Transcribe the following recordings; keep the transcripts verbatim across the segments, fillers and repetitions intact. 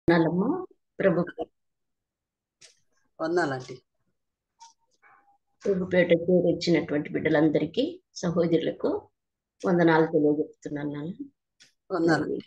వందనాలమ్మా. ప్రభు వందనాలండి. ప్రభుపేట వచ్చినటువంటి బిడ్డలందరికీ సహోదరులకు వందనాలు తెలియజెప్తున్నాను. నాన్న వందనాలండి.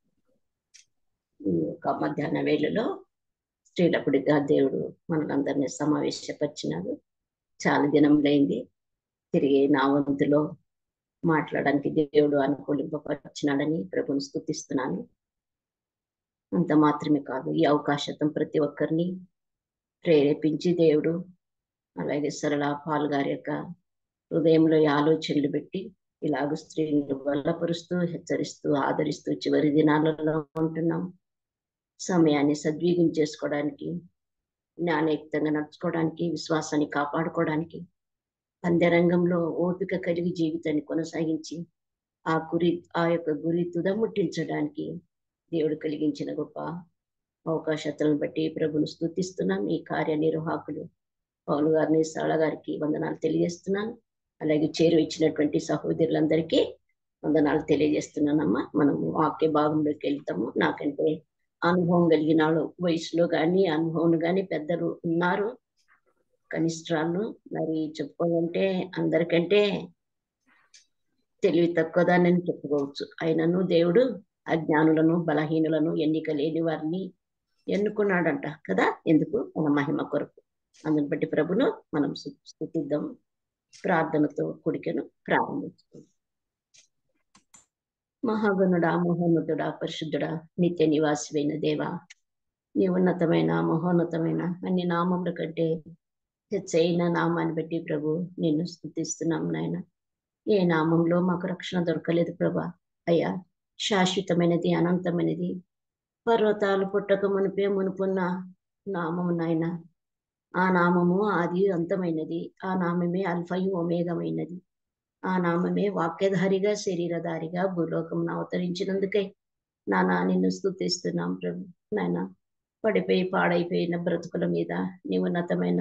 ఈ యొక్క మధ్యాహ్న వేళలో స్త్రీలకుడిగా దేవుడు మనలందరినీ సమావేశపరిచినాడు. చాలా దినంలైంది తిరిగి నా వంతులో మాట్లాడడానికి దేవుడు అనుకూలింపపరిచినాడని ప్రభుని స్తుతిస్తున్నాను. అంత మాత్రమే కాదు, ఈ అవకాశం ప్రతి ఒక్కరిని ప్రేరేపించి దేవుడు అలాగే సరళ పాల్ గారి యొక్క హృదయంలో ఈ ఆలోచనలు పెట్టి ఇలాగ స్త్రీలను బలపరుస్తూ హెచ్చరిస్తూ ఆదరిస్తూ చివరి దినాలలో ఉంటున్నాం. సమయాన్ని సద్వినియోగం చేసుకోవడానికి, జ్ఞానయుక్తంగా నడుచుకోవడానికి, విశ్వాసాన్ని కాపాడుకోవడానికి, పందెరంగంలో ఓపిక కలిగి జీవితాన్ని కొనసాగించి ఆ గురి ఆ యొక్క గురి తుదముట్టించడానికి దేవుడు కలిగించిన గొప్ప అవకాశాలను బట్టి ప్రభును స్తుతిస్తున్నాం. ఈ కార్యనిర్వాహకులు పౌలు గారిని సరళ గారికి వందనాలు తెలియజేస్తున్నాను. అలాగే చేరు ఇచ్చినటువంటి సహోదరులందరికీ వందనాలు తెలియజేస్తున్నానమ్మా. మనము వాక్య భాగంలోకి వెళ్తాము. నాకంటే అనుభవం కలిగిన వయసులో కానీ అనుభవం కానీ పెద్దలు ఉన్నారు, కనిష్ఠాలు. మరి చెప్పుకోవాలంటే అందరికంటే తెలివి తక్కువదానని చెప్పుకోవచ్చు. అయినను దేవుడు అజ్ఞానులను బలహీనులను ఎన్నిక లేని వారిని ఎన్నుకున్నాడంట కదా, ఎందుకు? మన మహిమ కొరకు. అందుని బట్టి ప్రభును మనం స్తుతిద్దాం. ప్రార్థనతో కుడికెను ప్రారంభించుకుందాం. మహాగణుడా, మహోన్నతుడా, పరిశుద్ధుడా, నిత్య నివాసివైన దేవా, నీ ఉన్నతమైన మహోన్నతమైన అన్ని నామముల కంటే హెచ్చైన నామాన్ని బట్టి ప్రభు నిన్ను స్తుతిస్తున్నాం నాయన. ఏ నామంలో మాకు రక్షణ దొరకలేదు ప్రభా. అయ్యా, శాశ్వతమైనది, అనంతమైనది, పర్వతాలు పుట్టక మునిపే మునుపున్న నామము నాయన. ఆ నామము ఆది అంతమైనది. ఆ నామమే అల్ఫయు ఒమేగమైనది. ఆ నామమే వాక్యధారిగా శరీరధారిగా భూలోకమున అవతరించినందుకై నానా నిన్ను స్తుతిస్తున్నాం ప్రభు. నాయన, పడిపోయి పాడైపోయిన బ్రతుకుల మీద నీ ఉన్నతమైన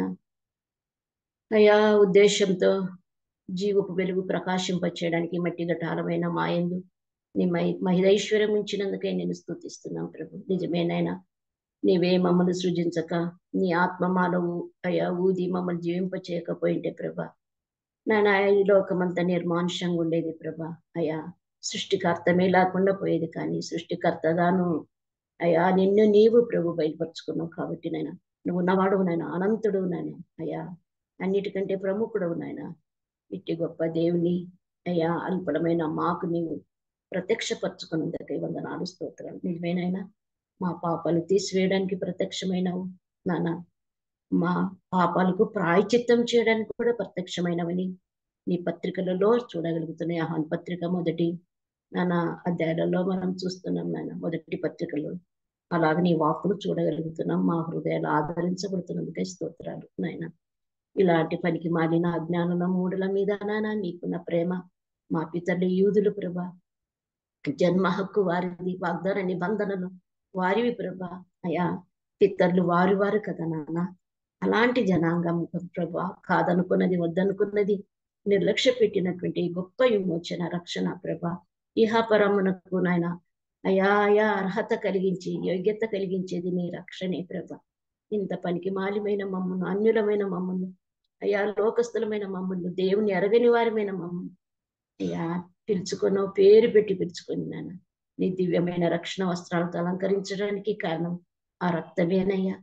అయా ఉద్దేశంతో జీవపు వెలుగు ప్రకాశింపచేయడానికి మట్టి ఘటాలమైన మాయందు నీ మహి మహిదైశ్వర్యం ఉంచినందుకై నేను స్తుతిస్తున్నాం ప్రభు. నిజమేనైనా నీవే మమ్మల్ని సృజించక నీ ఆత్మ మాలో అయ్యా ఊది మమ్మల్ని జీవింప చేయకపోయింటే ప్రభా, నాయన ఈ లోకమంతా నిర్మానుషంగా ఉండేది ప్రభా. అయ్యా, సృష్టికర్తమే లేకుండా పోయేది. కానీ సృష్టికర్తగాను అయ్యా నిన్ను నీవు ప్రభు బయలుపరుచుకున్నావు కాబట్టి నాయన, నువ్వు ఉన్నవాడువు నాయన, అనంతుడు నాయన. అయ్యా, అన్నిటికంటే ప్రముఖుడవు నాయన. ఇట్టి గొప్ప దేవుని అయ్యా అల్పడమైన మాకు నీవు ప్రత్యక్షపరచుకున్నందుకై వందనాలు స్తోత్రాలు. నిజమేనైనా మా పాపాలు తీసివేయడానికి ప్రత్యక్షమైనవు నాన్న. మా పాపాలకు ప్రాయచిత్తం చేయడానికి కూడా ప్రత్యక్షమైనవని నీ పత్రికలలో చూడగలుగుతున్నాయి. ఆహ్వాన పత్రిక మొదటి నాన్న అధ్యాయాలలో మనం చూస్తున్నాం నాయన. మొదటి పత్రికలో అలాగే నీ వాక్కులు చూడగలుగుతున్నాం. మా హృదయాలు ఆదరించబడుతున్నందుకై స్తోత్రాలు నాయన. ఇలాంటి పనికి మాలిన అజ్ఞానుల మూడుల మీద నాన్న నీకున్న ప్రేమ, మా పితరులు యూదులు ప్రభా, జన్మ హక్కు వారిది, వాగ్దాన నిబంధనలు వారివి ప్రభా. అయా, పితరులు వారి వారు కదా నాన్న. అలాంటి జనాంగం ప్రభా, కాదనుకున్నది వద్దనుకున్నది నిర్లక్ష్య పెట్టినటువంటి గొప్ప విమోచన రక్షణ ప్రభా, ఇహాపరమునకు నాయన అయా అయా అర్హత కలిగించి యోగ్యత కలిగించేది నీ రక్షణే ప్రభా. ఇంత పనికి మాలిమైన మమ్మల్ని, అన్యులమైన మమ్మల్ని, అయా లోకస్తులమైన మమ్మల్ని, దేవుని ఎరగని వారమైన మమ్మల్ని అయ్యా పిలుచుకున్నావు, పేరు పెట్టి పిలుచుకొని నాన్న నీ దివ్యమైన రక్షణ వస్త్రాలతో అలంకరించడానికి కారణం ఆ రక్తమేనయ్యా.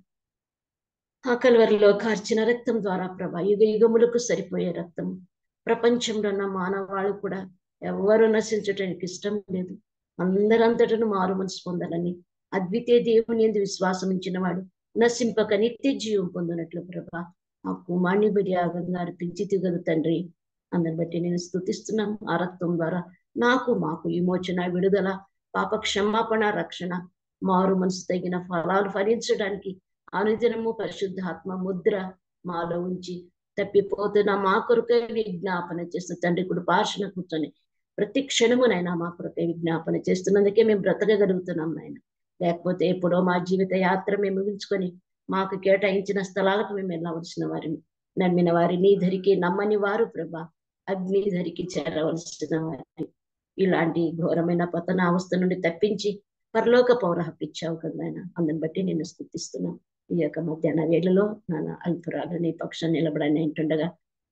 ఆ కల్వరిలో కార్చిన రక్తం ద్వారా ప్రభా, యుగ యుగములకు సరిపోయే రక్తం. ప్రపంచంలో ఉన్న మానవాళ్ళు కూడా ఎవరు నశించడానికి ఇష్టం లేదు. అందరంతటను మారు మనసు పొందాలని అద్వితీయ దేవుని యందు విశ్వాసం ఉంచిన వాడు నశింపక నిత్య జీవం పొందినట్లు ప్రభా ఆ కుమార్ని బలియాగంగా అర్పించి తిగదు తండ్రి. అందరిని బట్టి నేను స్తుతిస్తున్నాను. ఆ రక్తం ద్వారా నాకు మాకు విమోచన, విడుదల, పాప క్షమాపణ, రక్షణ, మారు మనసు తగిన ఫలాలు ఫలించడానికి అనుదినము పరిశుద్ధాత్మ ముద్ర మాలో ఉంచి తప్పిపోతున్న మా కొరకై విజ్ఞాపన చేస్తూ తండ్రి కుడి పార్శ్వన కూర్చొని ప్రతి క్షణమునైనా మా కొరకై విజ్ఞాపన చేస్తున్నందుకే మేము బ్రతకగలుగుతున్నాం నాయన. లేకపోతే ఎప్పుడో మా జీవిత యాత్ర మేము ముగించుకొని మాకు కేటాయించిన స్థలాలకు మేము వెళ్ళవలసిన వారిని, నమ్మిన వారిని ధరికి నమ్మని వారు ప్రభా అగ్ని ధరికి చేరవలసిన వారిని, ఇలాంటి ఘోరమైన పతన అవస్థ నుండి తప్పించి పరలోక పౌర హక్కు ఇచ్చావు కదా నాయన. అందుని బట్టి నేను స్తుతిస్తున్నాను. ఈ యొక్క మధ్యాహ్న వేళలో నాన్న అల్పురాలు నీ పక్షం నిలబడని అంటుండగా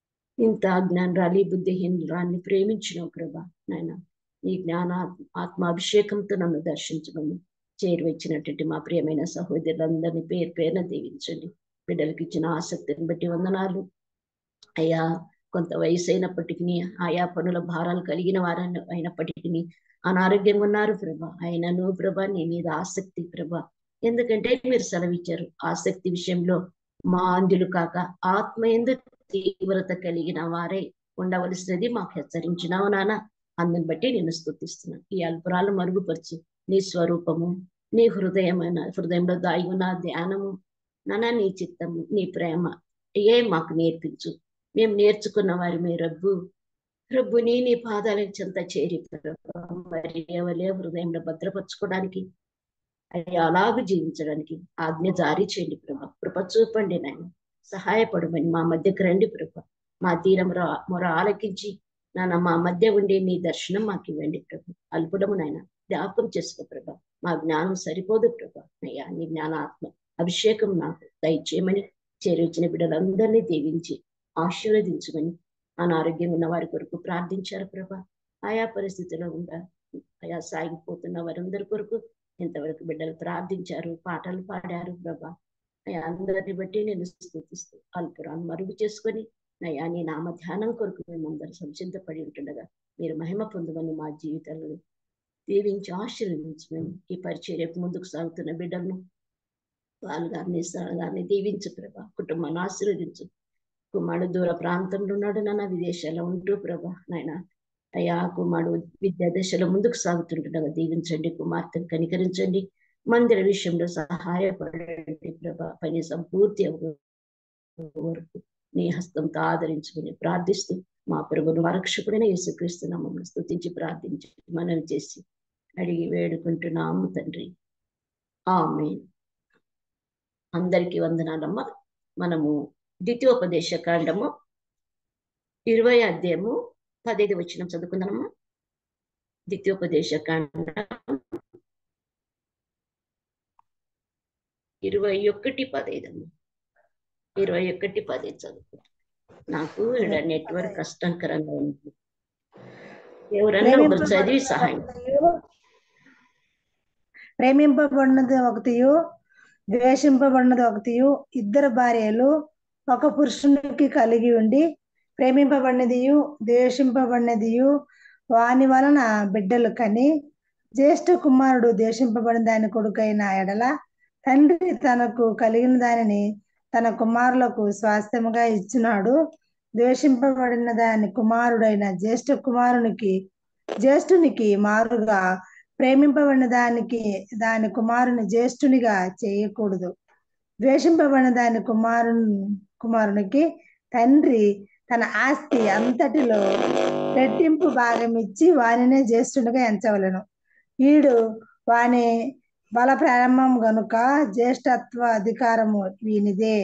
ఇంత అజ్ఞానరాలి బుద్ధిహీనురాన్ని ప్రేమించినావు ప్రభా నాయన. నీ జ్ఞాన ఆత్మాభిషేకంతో నన్ను దర్శించమని చేరువచ్చినటువంటి మా ప్రియమైన సహోదరులందరినీ పేరు పేరున దీవించండి. బిడ్డలకు ఇచ్చిన ఆసక్తిని బట్టి వందనాలు అయ్యా. కొంత వయసు అయినప్పటికీ ఆయా పనుల భారాలు కలిగిన వారని అయినప్పటికీ అనారోగ్యంగా ఉన్నారు ప్రభా. అయినను ప్రభా నీ మీద ఆసక్తి ప్రభా. ఎందుకంటే మీరు సెలవిచ్చారు ఆసక్తి విషయంలో మా అంధులు కాక ఆత్మ ఎందు తీవ్రత కలిగిన వారే ఉండవలసినది మాకు హెచ్చరించినావు నాన్న. అందుని బట్టి నేను స్తుతిస్తున్నాను. ఈ అల్పురాలు మరుగుపరిచి నీ స్వరూపము నీ హృదయమైన హృదయంలో దాగి ఉన్న ధ్యానము నాన్న, నీ చిత్తము నీ ప్రేమ ఏ మాకు నేర్పించు. మేము నేర్చుకున్న వారి మీ రబ్బు రబ్బుని నీ పాదాల చెంత చేరి మరి ఎవరే హృదయంలో భద్రపరచుకోవడానికి అయ్యా అలాగూ జీవించడానికి ఆజ్ఞ జారీ చేయండి ప్రభా. కృప చూపండి నాయన. సహాయపడమని మా మధ్యకు రండి ప్రభా. మా తీరం మొర ఆలకించి నాన్న మా మధ్య ఉండే నీ దర్శనం మాకు ఇవ్వండి ప్రభు. అల్పుడము నాయన జ్ఞాపకం చేసుకో ప్రభా. మా జ్ఞానం సరిపోదు ప్రభా. అయ్యా నీ జ్ఞానాత్మ అభిషేకం నాకు దయచేయమని చేరువచ్చిన బిడ్డలందరినీ దీవించి ఆశీర్వదించమని అనారోగ్యం ఉన్న వారి కొరకు ప్రార్థించారు ప్రభా. ఆయా పరిస్థితిలో ఉందా ఆయా సాగిపోతున్న వారందరి కొరకు ఇంతవరకు బిడ్డలు ప్రార్థించారు, పాటలు పాడారు ప్రభా. అయ్యా అందరిని బట్టి నేను స్తుతిస్తూ అల్పురాన్ని మరుగు చేసుకొని అయ్యా నీ నామ ధ్యానం కొరకు మేము అందరూ సంసిద్ధపడి ఉంటుండగా మీరు మహిమ పొందమని మా జీవితాలను దీవించి ఆశీర్వదించమని ఈ పరిచర్యకు ముందుకు సాగుతున్న బిడ్డలను వాళ్ళగారిని గారిని దీవించు ప్రభా. కుటుంబాన్ని ఆశీర్వదించు. కుమారుడు దూర ప్రాంతంలో ఉన్నాడు నాన్న, విదేశాల్లో ఉంటూ ప్రభా నాయన అయ్యా కుమారుడు విద్యా దశలో ముందుకు సాగుతుండగా దీవించండి. కుమార్తెను కనికరించండి. మందిర విషయంలో సహాయపడండి ప్రభా. పని సంపూర్తి వరకు నీ హస్తంతో ఆదరించుకుని ప్రార్థిస్తూ మా ప్రభువును రక్షకుడైన యేసుక్రీస్తు నామమున స్తుతించి ప్రార్థించి మనవి చేసి అడిగి వేడుకుంటున్నాము తండ్రి. ఆమేన్. అందరికీ వందనాలమ్మ. మనము ద్వితీయోపదేశ కాండము ఇరవై అధ్యాయము పదైదు వచనం చదువుకుందామమ్మా. ద్వితీయోపదేశ కాండం ఇరవై ఒకటి పదైదమ్మ. ఇరవై ఒకటి పదైదు చదువుకుంటాం. నాకు ఇక్కడ నెట్వర్క్ కష్టంకరంగా ఉంది. ఎవరన్నా ఒకరు చదివి సహాయం. ప్రేమింపబడినది ఒకటియు ద్వేషింపబడినది ఒకటియు ఇద్దరు భార్యలు ఒక పురుషునికి కలిగి ఉండి ప్రేమింపబడినదియు ద్వేషింపబడినదియు వాని వలన బిడ్డలు కని జ్యేష్ఠ కుమారుడు ద్వేషింపబడిన దాని కొడుకైన ఎడల తండ్రి తనకు కలిగిన దానిని తన కుమారులకు స్వాస్థ్యముగా ఇచ్చినాడు. ద్వేషింపబడిన దాని కుమారుడైన జ్యేష్ఠ కుమారునికి జ్యేష్ఠునికి మారుగా ప్రేమింపబడిన దానికి దాని కుమారుని జ్యేష్ఠునిగా చేయకూడదు. ద్వేషింపబడిన దాని కుమారు కుమారునికి తండ్రి తన ఆస్తి అంతటిలో రెట్టింపు భాగం ఇచ్చి వానినే జ్యేష్ఠునిగా ఎంచవలను. వీడు వాని బల ప్రారంభం గనుక జ్యేష్ఠత్వ అధికారము వీనిదే.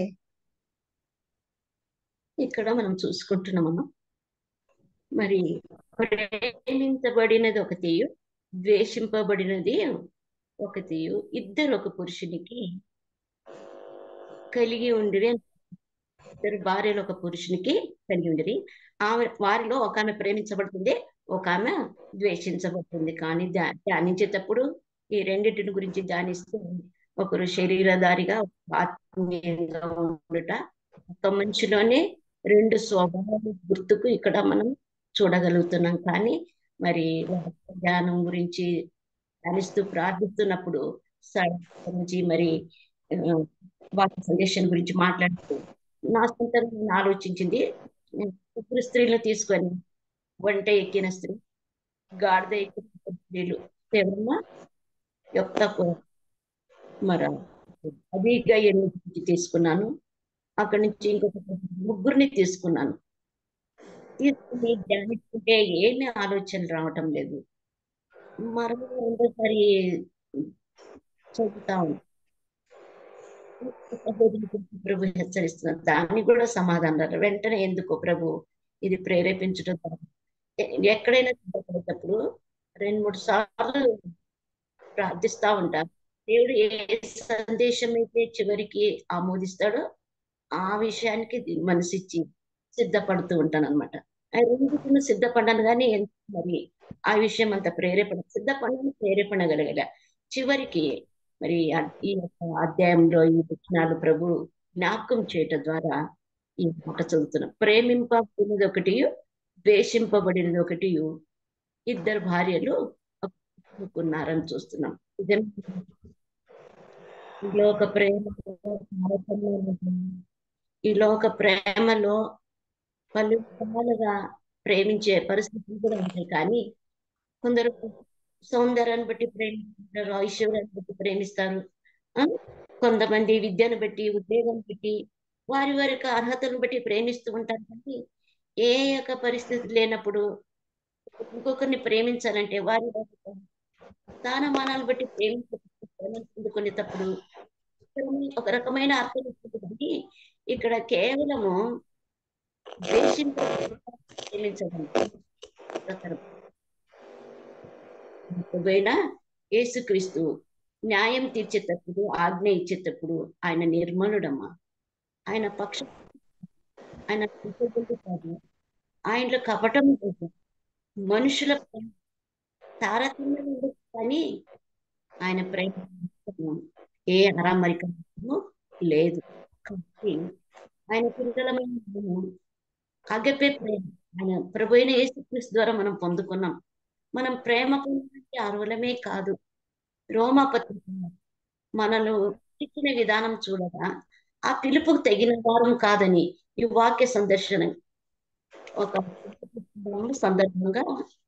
ఇక్కడ మనం చూసుకుంటున్నామమ్మా. మరి ప్రేమించబడినది ఒకటి, ద్వేషింపబడినది ఒకటి, ఇద్దరు ఒక పురుషునికి కలిగి ఉండిరి. ఇద్దరు భార్యలు ఒక పురుషునికి కలిగి ఉండిరి. ఆమె వారిలో ఒక ఆమె ప్రేమించబడుతుంది, ఒక ఆమె ద్వేషించబడుతుంది. కానీ ధ్యానించేటప్పుడు ఈ రెండింటిని గురించి ధ్యానిస్తూ ఒకరు శరీరధారిగా ఆత్మీయంగా ఉండుట, ఒక మనిషిలోనే రెండు స్వభావాలు గుర్తుకు ఇక్కడ మనం చూడగలుగుతున్నాం. కానీ మరి ధ్యానం గురించి ధ్యానిస్తూ ప్రార్థిస్తున్నప్పుడు నుంచి మరి వాక్య సందేశం గురించి మాట్లాడుతూ నా సొంతం ఆలోచించింది. ముగ్గురు స్త్రీలను తీసుకొని వంట ఎక్కిన స్త్రీ, గాడిద ఎక్కిన స్త్రీలు ఎవరన్నా యొక్క మరి అదిగా ఎన్ని తీసుకున్నాను. అక్కడి నుంచి ఇంకొక ముగ్గురిని తీసుకున్నాను. తీసుకుని ధ్యానిస్తుంటే ఏమీ ఆలోచన రావటం లేదు. మరో రెండోసారి చదువుతా ఉంది. ప్రభు హెచ్చరిస్తున్నారు. దాన్ని కూడా సమాధానం వెంటనే ఎందుకో ప్రభు ఇది ప్రేరేపించడం ఎక్కడైనా సిద్ధపడేటప్పుడు రెండు మూడు సార్లు ప్రార్థిస్తా ఉంటారు. దేవుడు ఏ సందేశం అయితే చివరికి ఆమోదిస్తాడో ఆ విషయానికి మనసిచ్చి సిద్ధపడుతూ ఉంటాను అనమాట. ఆ రెండింటిని సిద్ధపడ్డాను కానీ మరి ఆ విషయం అంత ప్రేరేపణ సిద్ధపడని ప్రేరేపణ కలగల. చివరికి మరి ఈ యొక్క అధ్యాయంలో ఈ వచనాలు ప్రభు జ్ఞాపకం చేయటం ద్వారా ఈ మాట చదువుతున్నాం. ప్రేమింపబడినది ఒకటి, ద్వేషింపబడినది ఒకటి, ఇద్దరు భార్యలు ఉన్నారని చూస్తున్నాం. ఈ లోక ప్రేమలో ఈ లోక ప్రేమలో పలు విధాలుగా ప్రేమించే పరిస్థితులు కూడా ఉంటాయి. కానీ కొందరు సౌందర్యాన్ని బట్టి ప్రేమిస్తారు, ఐశ్వర్యాన్ని బట్టి ప్రేమిస్తారు. కొంతమంది విద్యను బట్టి, ఉద్యోగం బట్టి, వారి వారి యొక్క అర్హతలను బట్టి ప్రేమిస్తూ ఉంటారు. కానీ ఏ యొక్క పరిస్థితి లేనప్పుడు ఇంకొకరిని ప్రేమించాలంటే వారి స్థానమానాలను బట్టి ప్రేమించుకునేటప్పుడు ఒక రకమైన అర్థం ఉంటుంది. ఇక్కడ కేవలము ప్రేమించడం యేసుక్రీస్తు న్యాయం తీర్చేటప్పుడు, ఆజ్ఞ ఇచ్చేటప్పుడు ఆయన నిర్మలుడమ్మా. ఆయన పక్ష ఆయన కాదు, ఆయనలో కపటం లేదు, మనుషుల తారతమ్యం కానీ ఆయన ప్రేమ ఏ అరామరికము లేదు. కాబట్టి ఆయన పిల్లలమైన అగపే ప్రేమ ఆయన ప్రభు అయిన యేసుక్రీస్తు ద్వారా మనం పొందుకున్నాం. మనం ప్రేమ పొందడానికి అర్హులమే కాదు. రోమా పత్రిక మనను ఇచ్చిన విధానం చూడగా ఆ పిలుపుకు తగిన వారం కాదని ఈ వాక్య సందర్శన ఒక సందర్భంగా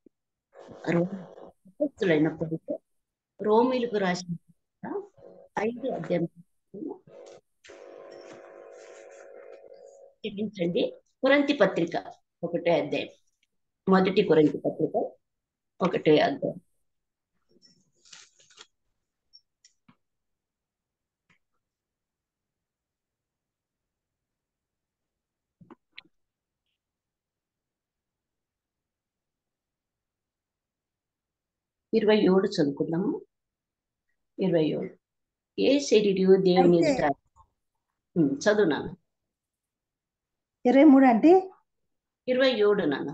రోమిలైనప్పుడు రోమిలకు రాసిన ఐదు అధ్యాయం క్షమించండి కొరింథీ పత్రిక ఒకటే అధ్యాయం, మొదటి కొరింథీ పత్రిక ఒకటే అధ్యాయం. ఇరవై ఏడు చదువుకుందాము. ఇరవై ఏడు ఏ శరీరు దేవుని ఎదుట చదువు నాన్న. ఇరవై మూడు అంటే ఇరవై ఏడు నాన్న.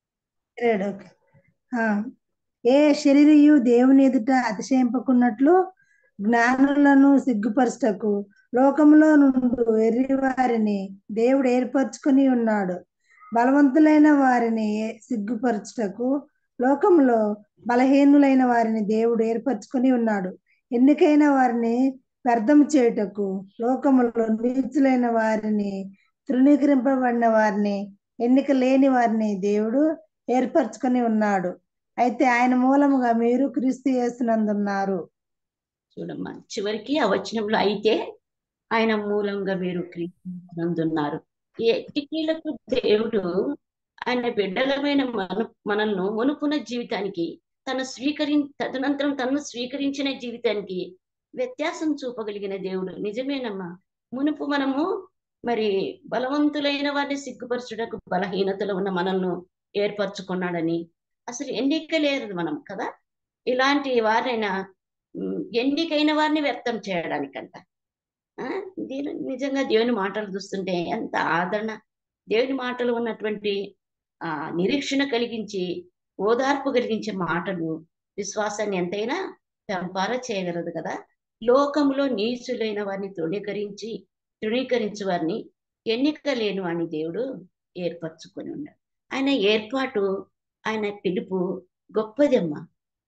ఏ శరీరయు దేవుని ఎదుట అతిశయింపకున్నట్లు జ్ఞానులను సిగ్గుపరచటకు లోకంలో నుండి వెర్రి వారిని దేవుడు ఏర్పరచుకొని ఉన్నాడు. బలవంతులైన వారిని సిగ్గుపరచుటకు లోకంలో బలహీనులైన వారిని దేవుడు ఏర్పరచుకొని ఉన్నాడు. ఎన్నికైన వారిని వ్యర్థం చేయుటకు లోకములో నీచులైన వారిని, తృణీకరింపబడిన వారిని, ఎన్నిక లేని వారిని దేవుడు ఏర్పరచుకొని ఉన్నాడు. అయితే ఆయన మూలముగా మీరు క్రీస్తు యేసునందున్నారు. చూడమ్మా, చివరికి ఆ వచనంలో అయితే ఆయన మూలంగా మీరు క్రీస్తు నందున్నారు. ఎట్టికీలకు దేవుడు ఆయన బిడ్డలమైన మన మనల్ని మునుపున జీవితానికి తను స్వీకరి తదనంతరం తను స్వీకరించిన జీవితానికి వ్యత్యాసం చూపగలిగిన దేవుడు. నిజమేనమ్మా, మునుపు మనము మరి బలవంతులైన వారిని సిగ్గుపరచుటకు బలహీనతలో ఉన్న మనల్ని ఏర్పరచుకున్నాడని, అసలు ఎన్నిక లేదు మనం కదా. ఇలాంటి వారైనా ఎన్నికైన వారిని వ్యక్తం చేయడానికంట. దీని నిజంగా దేవుని మాటలు చూస్తుంటే ఎంత ఆదరణ, దేవుని మాటలు ఉన్నటువంటి ఆ నిరీక్షణ కలిగించి ఓదార్పు కలిగించే మాటలు విశ్వాసాన్ని ఎంతైనా పెంపార చేయగలదు కదా. లోకంలో నీచులైన వారిని తృణీకరించి తృణీకరించే వారిని, ఎన్నిక లేని వాడిని దేవుడు ఏర్పరచుకొని ఉన్నాడు. ఆయన ఏర్పాటు, ఆయన పిలుపు గొప్పదమ్మా.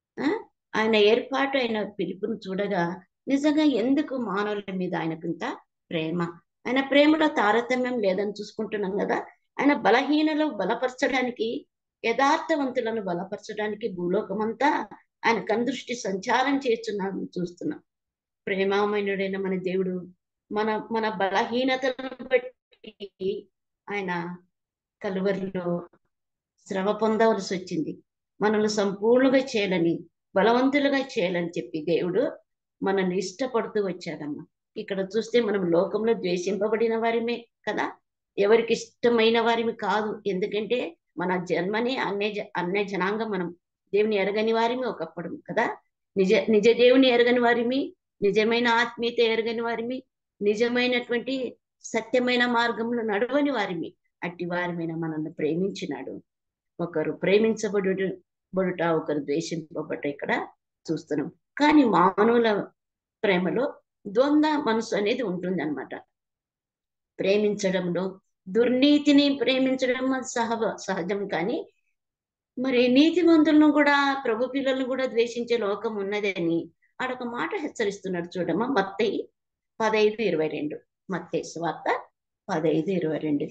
ఆయన ఏర్పాటు, ఆయన పిలుపును చూడగా నిజంగా ఎందుకు మానవుల మీద ఆయనకుంత ప్రేమ. ఆయన ప్రేమలో తారతమ్యం లేదని చూసుకుంటున్నాం కదా. ఆయన బలహీనలు బలపరచడానికి, యథార్థవంతులను బలపరచడానికి భూలోకమంతా ఆయన కందృష్టి సంచారం చేస్తున్నాడని చూస్తున్నాం. ప్రేమామయుడైన మన దేవుడు మన మన బలహీనతలను బట్టి ఆయన కలువరిలో శ్రమ పొందవలసి వచ్చింది. మనల్ని సంపూర్ణంగా చేయాలని, బలవంతులుగా చేయాలని చెప్పి దేవుడు మనల్ని ఇష్టపడుతూ వచ్చాడమ్మా. ఇక్కడ చూస్తే మనం లోకంలో ద్వేషింపబడిన వారిమే కదా, ఎవరికి ఇష్టమైన వారిమి కాదు. ఎందుకంటే మన జన్మనే అన్య అన్య జనాంగం, మనం దేవుని ఎరగని వారిమి ఒకప్పుడు కదా. నిజ నిజ దేవుని ఎరగని వారిమి, నిజమైన ఆత్మీయత ఎరగని వారిమి, నిజమైనటువంటి సత్యమైన మార్గంలో నడవని వారిమి. అట్టి వారి మీద మనల్ని ప్రేమించినాడు. ఒకరు ప్రేమించబడు బడుట, ఒకరు ద్వేషింపబడుట ఇక్కడ చూస్తున్నాం. కానీ మానవుల ప్రేమలో ద్వంద్వ మనసు అనేది ఉంటుంది అనమాట. ప్రేమించడంలో దుర్నీతిని ప్రేమించడం సహవ సహజం. కానీ మరి నీతిమంతులను కూడా, ప్రభు పిల్లలను కూడా ద్వేషించే లోకం ఉన్నదని ఆడొక మాట హెచ్చరిస్తున్నాడు. చూడమ్మా, మత్తయి పదైదు ఇరవై రెండు మత్తయి సువార్త పదైదు ఇరవై రెండు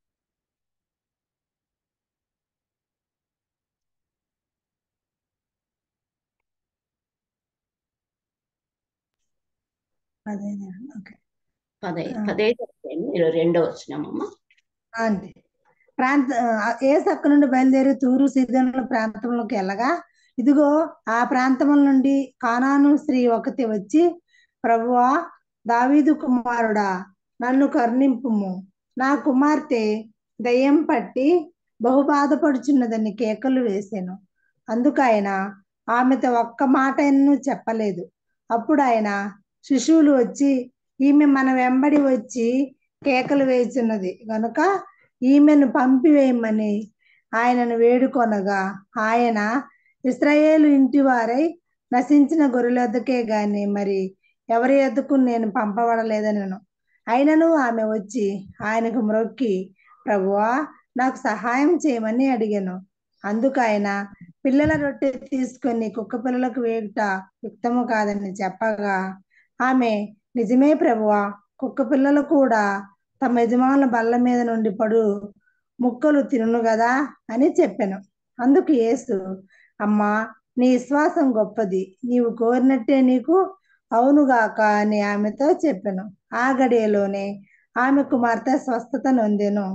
అదే ఓకే పదై పదైదు ఇరవై రెండో వచ్చినామమ్మా. అంతే. ప్రాంత యేసు అక్కడి నుండి బయలుదేరి తూరు సీదోనుల ప్రాంతంలోకి వెళ్ళగా, ఇదిగో ఆ ప్రాంతముల నుండి కానాను స్త్రీ ఒకటి వచ్చి, ప్రభువా, దావీదు కుమారుడా, నన్ను కరుణింపుము, నా కుమార్తె దయ్యం పట్టి బహు బాధపడుచున్నదని కేకలు వేసాను. అందుకు ఆయన ఆమెతో ఒక్క మాట చెప్పలేదు. అప్పుడు ఆయన, శిశువులు వచ్చి ఈమె మన వెంబడి వచ్చి కేకలు వేయుచున్నది గనుక ఈమెను పంపివేయమని ఆయనను వేడుకొనగా, ఆయన, ఇశ్రాయేలు ఇంటి వారై నశించిన గొర్రెల వద్దకే గాని మరి ఎవరి వద్దకు నేను పంపబడలేదనను. అయినను ఆమె వచ్చి ఆయనకు మ్రొక్కి, ప్రభువా, నాకు సహాయం చేయమని అడిగాను. అందుకు ఆయన, పిల్లల రొట్టె తీసుకొని కుక్క పిల్లలకు వేయుట యుక్తము కాదని చెప్పగా, ఆమె, నిజమే ప్రభువా, కుక్క పిల్లలు కూడా తమ యజమానుల బల్ల మీద నుండి పడు ముక్కలు తినును కదా అని చెప్పాను. అందుకు యేసు, అమ్మా, నీ విశ్వాసం గొప్పది, నీవు కోరినట్టే నీకు అవునుగాక అని ఆమెతో చెప్పాను. ఆ గడియలోనే ఆమె కుమార్తె స్వస్థత నొందెను.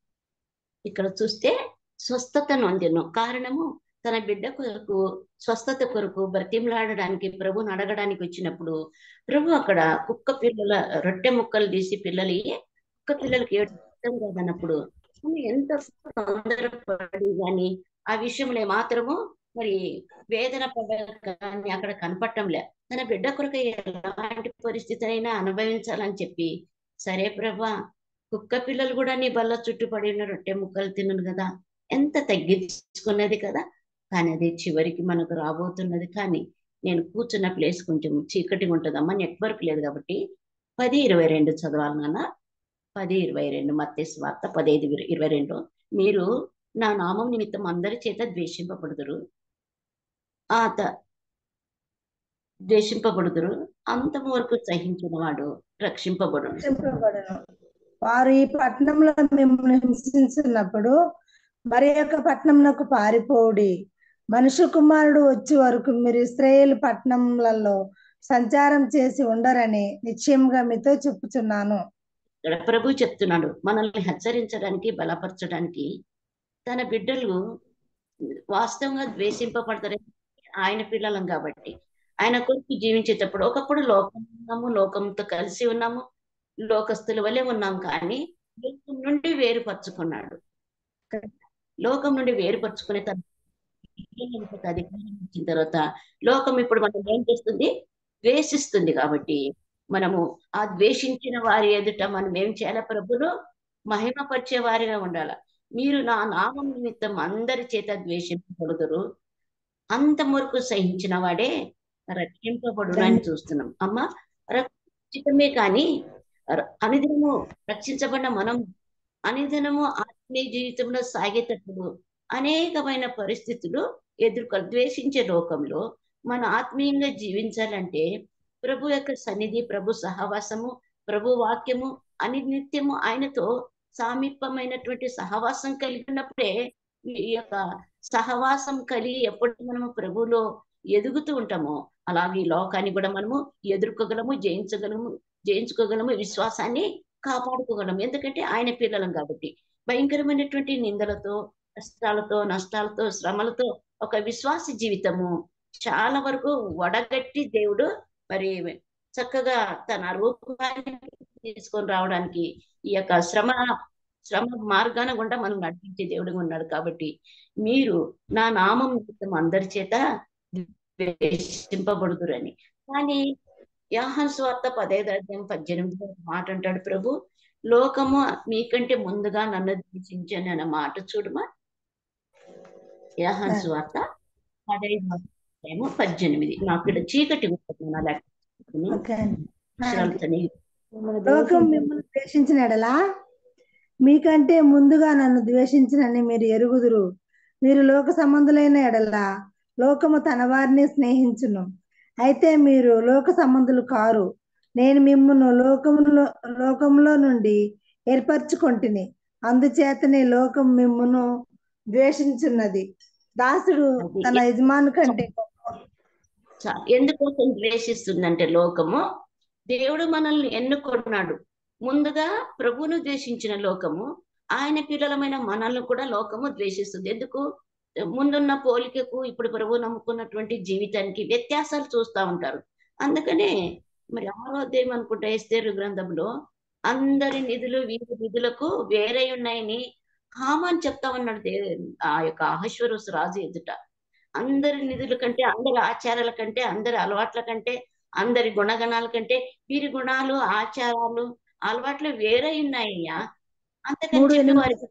ఇక్కడ చూస్తే స్వస్థత నొందెను. కారణము, తన బిడ్డ కొరకు స్వస్థత కొరకు బ్రతిమలాడడానికి ప్రభుని అడగడానికి వచ్చినప్పుడు ప్రభు అక్కడ కుక్క పిల్లల రొట్టె ముక్కలు తీసి పిల్లలు కుక్క పిల్లలకి ఏడుస్తాం కాదన్నప్పుడు ఎంత తొందరపడి కానీ ఆ విషయంలో మాత్రము మరి వేదన పడ కానీ అక్కడ కనపడటంలే. తన బిడ్డ కొరకు ఎలాంటి పరిస్థితి అయినా అనుభవించాలని చెప్పి, సరే ప్రభా, కుక్క పిల్లలు కూడా నీ బల్ల చుట్టుపడి ఉన్న రొట్టె ముక్కలు తినను కదా, ఎంత తగ్గించుకున్నది కదా. కానీ అది చివరికి మనకు రాబోతున్నది. కానీ నేను కూర్చున్న ప్లేస్ కొంచెం చీకటిగా ఉంటుందమ్మా, నెట్వర్క్ లేదు కాబట్టి పది ఇరవై రెండు చదవాలి నాన్న. పది ఇరవై రెండు మత్తయి సువార్త పదైదు ఇరవై రెండు మీరు నా నామం నిమిత్తం అందరి చేత ద్వేషింపబడుదురు ఆత ద్వేషింపబడుదురు అంతము వరకు సహించిన వాడు రక్షింపబడు. వారు ఈ పట్టణంలో మిమ్మల్ని హింసించినప్పుడు మరి యొక్క పట్టణంలోకి పారిపోడి, మనుష్య కుమారుడు వచ్చే వరకు మీరు ఇశ్రాయేలు పట్టణములలో సంచారం చేసి ఉండరని నిశ్చయంగా మీతో చెప్పుచున్నాను. ఇక్కడ ప్రభు చెప్తున్నాడు, మనల్ని హెచ్చరించడానికి, బలపరచడానికి. తన బిడ్డలు వాస్తవంగా ద్వేషింపబడతారు, ఆయన పిల్లలం కాబట్టి. ఆయన కొరకు జీవించేటప్పుడు ఒకప్పుడు లోకం ఉన్నాము, లోకంతో కలిసి ఉన్నాము, లోకస్తుల వల్లే ఉన్నాం. కానీ లోకం నుండి వేరుపరుచుకున్నాడు. లోకం నుండి వేరుపరుచుకునే తన అధికారం ఇచ్చిన తర్వాత లోకం ఇప్పుడు మనం ఏం చేస్తుంది, ద్వేషిస్తుంది. కాబట్టి మనము ఆ ద్వేషించిన వారి ఎదుట మనం ఏం చేయాలి, ప్రభును మహిమపరిచే వారిగా ఉండాల. మీరు నా నామం నిమిత్తం అందరి చేత ద్వేషింపబడుదురు, అంతవరకు సహించిన వాడే రక్షింపబడు అని చూస్తున్నాం. అమ్మ, రక్షితమే కానీ అనుదినము రక్షించబడిన మనం అనుదినము ఆత్మీయ జీవితంలో సాగేటప్పుడు అనేకమైన పరిస్థితులు ఎదుర్కొ ద్వేషించే లోకంలో మన ఆత్మీయంగా జీవించాలంటే ప్రభు యొక్క సన్నిధి, ప్రభు సహవాసము, ప్రభు వాక్యము అని నిత్యము ఆయనతో సామీప్యమైనటువంటి సహవాసం కలిగినప్పుడే ఈ యొక్క సహవాసం కలిగి ఎప్పుడు మనము ప్రభులో ఎదుగుతూ ఉంటామో అలాగే ఈ లోకాన్ని కూడా మనము ఎదుర్కోగలము, జయించగలము జయించుకోగలము విశ్వాసాన్ని కాపాడుకోగలము. ఎందుకంటే ఆయన పిల్లలం కాబట్టి. భయంకరమైనటువంటి నిందలతో, కష్టాలతో, నష్టాలతో, శ్రమలతో ఒక విశ్వాస జీవితము చాలా వరకు వడగట్టి దేవుడు మరి చక్కగా తన రూపాన్ని తీసుకొని రావడానికి ఈ యొక్క శ్రమ శ్రమ మార్గాన గుండా మనం నడిపించే దేవుడిగా ఉన్నాడు. కాబట్టి మీరు నా నామం నిమిత్తం అందరి చేత ద్వేషింపబడుదురని. కానీ యోహాను సువార్త పదైదు అధ్యాయం పద్దెనిమిదిలో మాట అంటాడు ప్రభు, లోకము మీకంటే ముందుగా నన్ను ద్వేషించని అనే మాట చూడమా. యోహాను సువార్త పదైదు అధ్యాయము పద్దెనిమిది. నాకు ఇక్కడ చీకటి ఉంటుంది నా లెక్కని లోకం మిమ్మల్ని ద్వేషించిన ఎడలా మీకంటే ముందుగా నన్ను ద్వేషించినని మీరు ఎరుగుదురు. మీరు లోక సంబంధులైన ఎడలా లోకము తన వారిని స్నేహించును. అయితే మీరు లోక సంబంధులు కారు, నేను మిమ్మును లోకములో లోకములో నుండి ఏర్పరచుకొంటిని, అందుచేతనే లోకం మిమ్మును ద్వేషించున్నది. దాసుడు తన యజమాని కంటే ఎందుకోసం ద్వేషిస్తుందంటే లోకము దేవుడు మనల్ని ఎన్నుకున్నాడు. ముందుగా ప్రభువును ద్వేషించిన లోకము ఆయన పిల్లలమైన మనల్ని కూడా లోకము ద్వేషిస్తుంది. ఎందుకు? ముందున్న పోలికకు ఇప్పుడు ప్రభు నమ్ముకున్నటువంటి జీవితానికి వ్యత్యాసాలు చూస్తూ ఉంటారు. అందుకనే మరి ఆరో అధ్యాయం అనుకుంటా ఎస్తేరు గ్రంథంలో అందరి నిధులు వీరి నిధులకు వేరే ఉన్నాయని హామాన్ చెప్తా ఉన్నాడు ఆ యొక్క అహశ్వరోసు రాజు ఎదుట. అందరి నిధుల కంటే, అందరి ఆచారాల కంటే, అందరి అలవాట్ల కంటే, అందరి గుణగణాల కంటే వీరి గుణాలు ఆచారాలు అలవాట్లు వేరే ఉన్నాయ్యా. అంతకని వారికి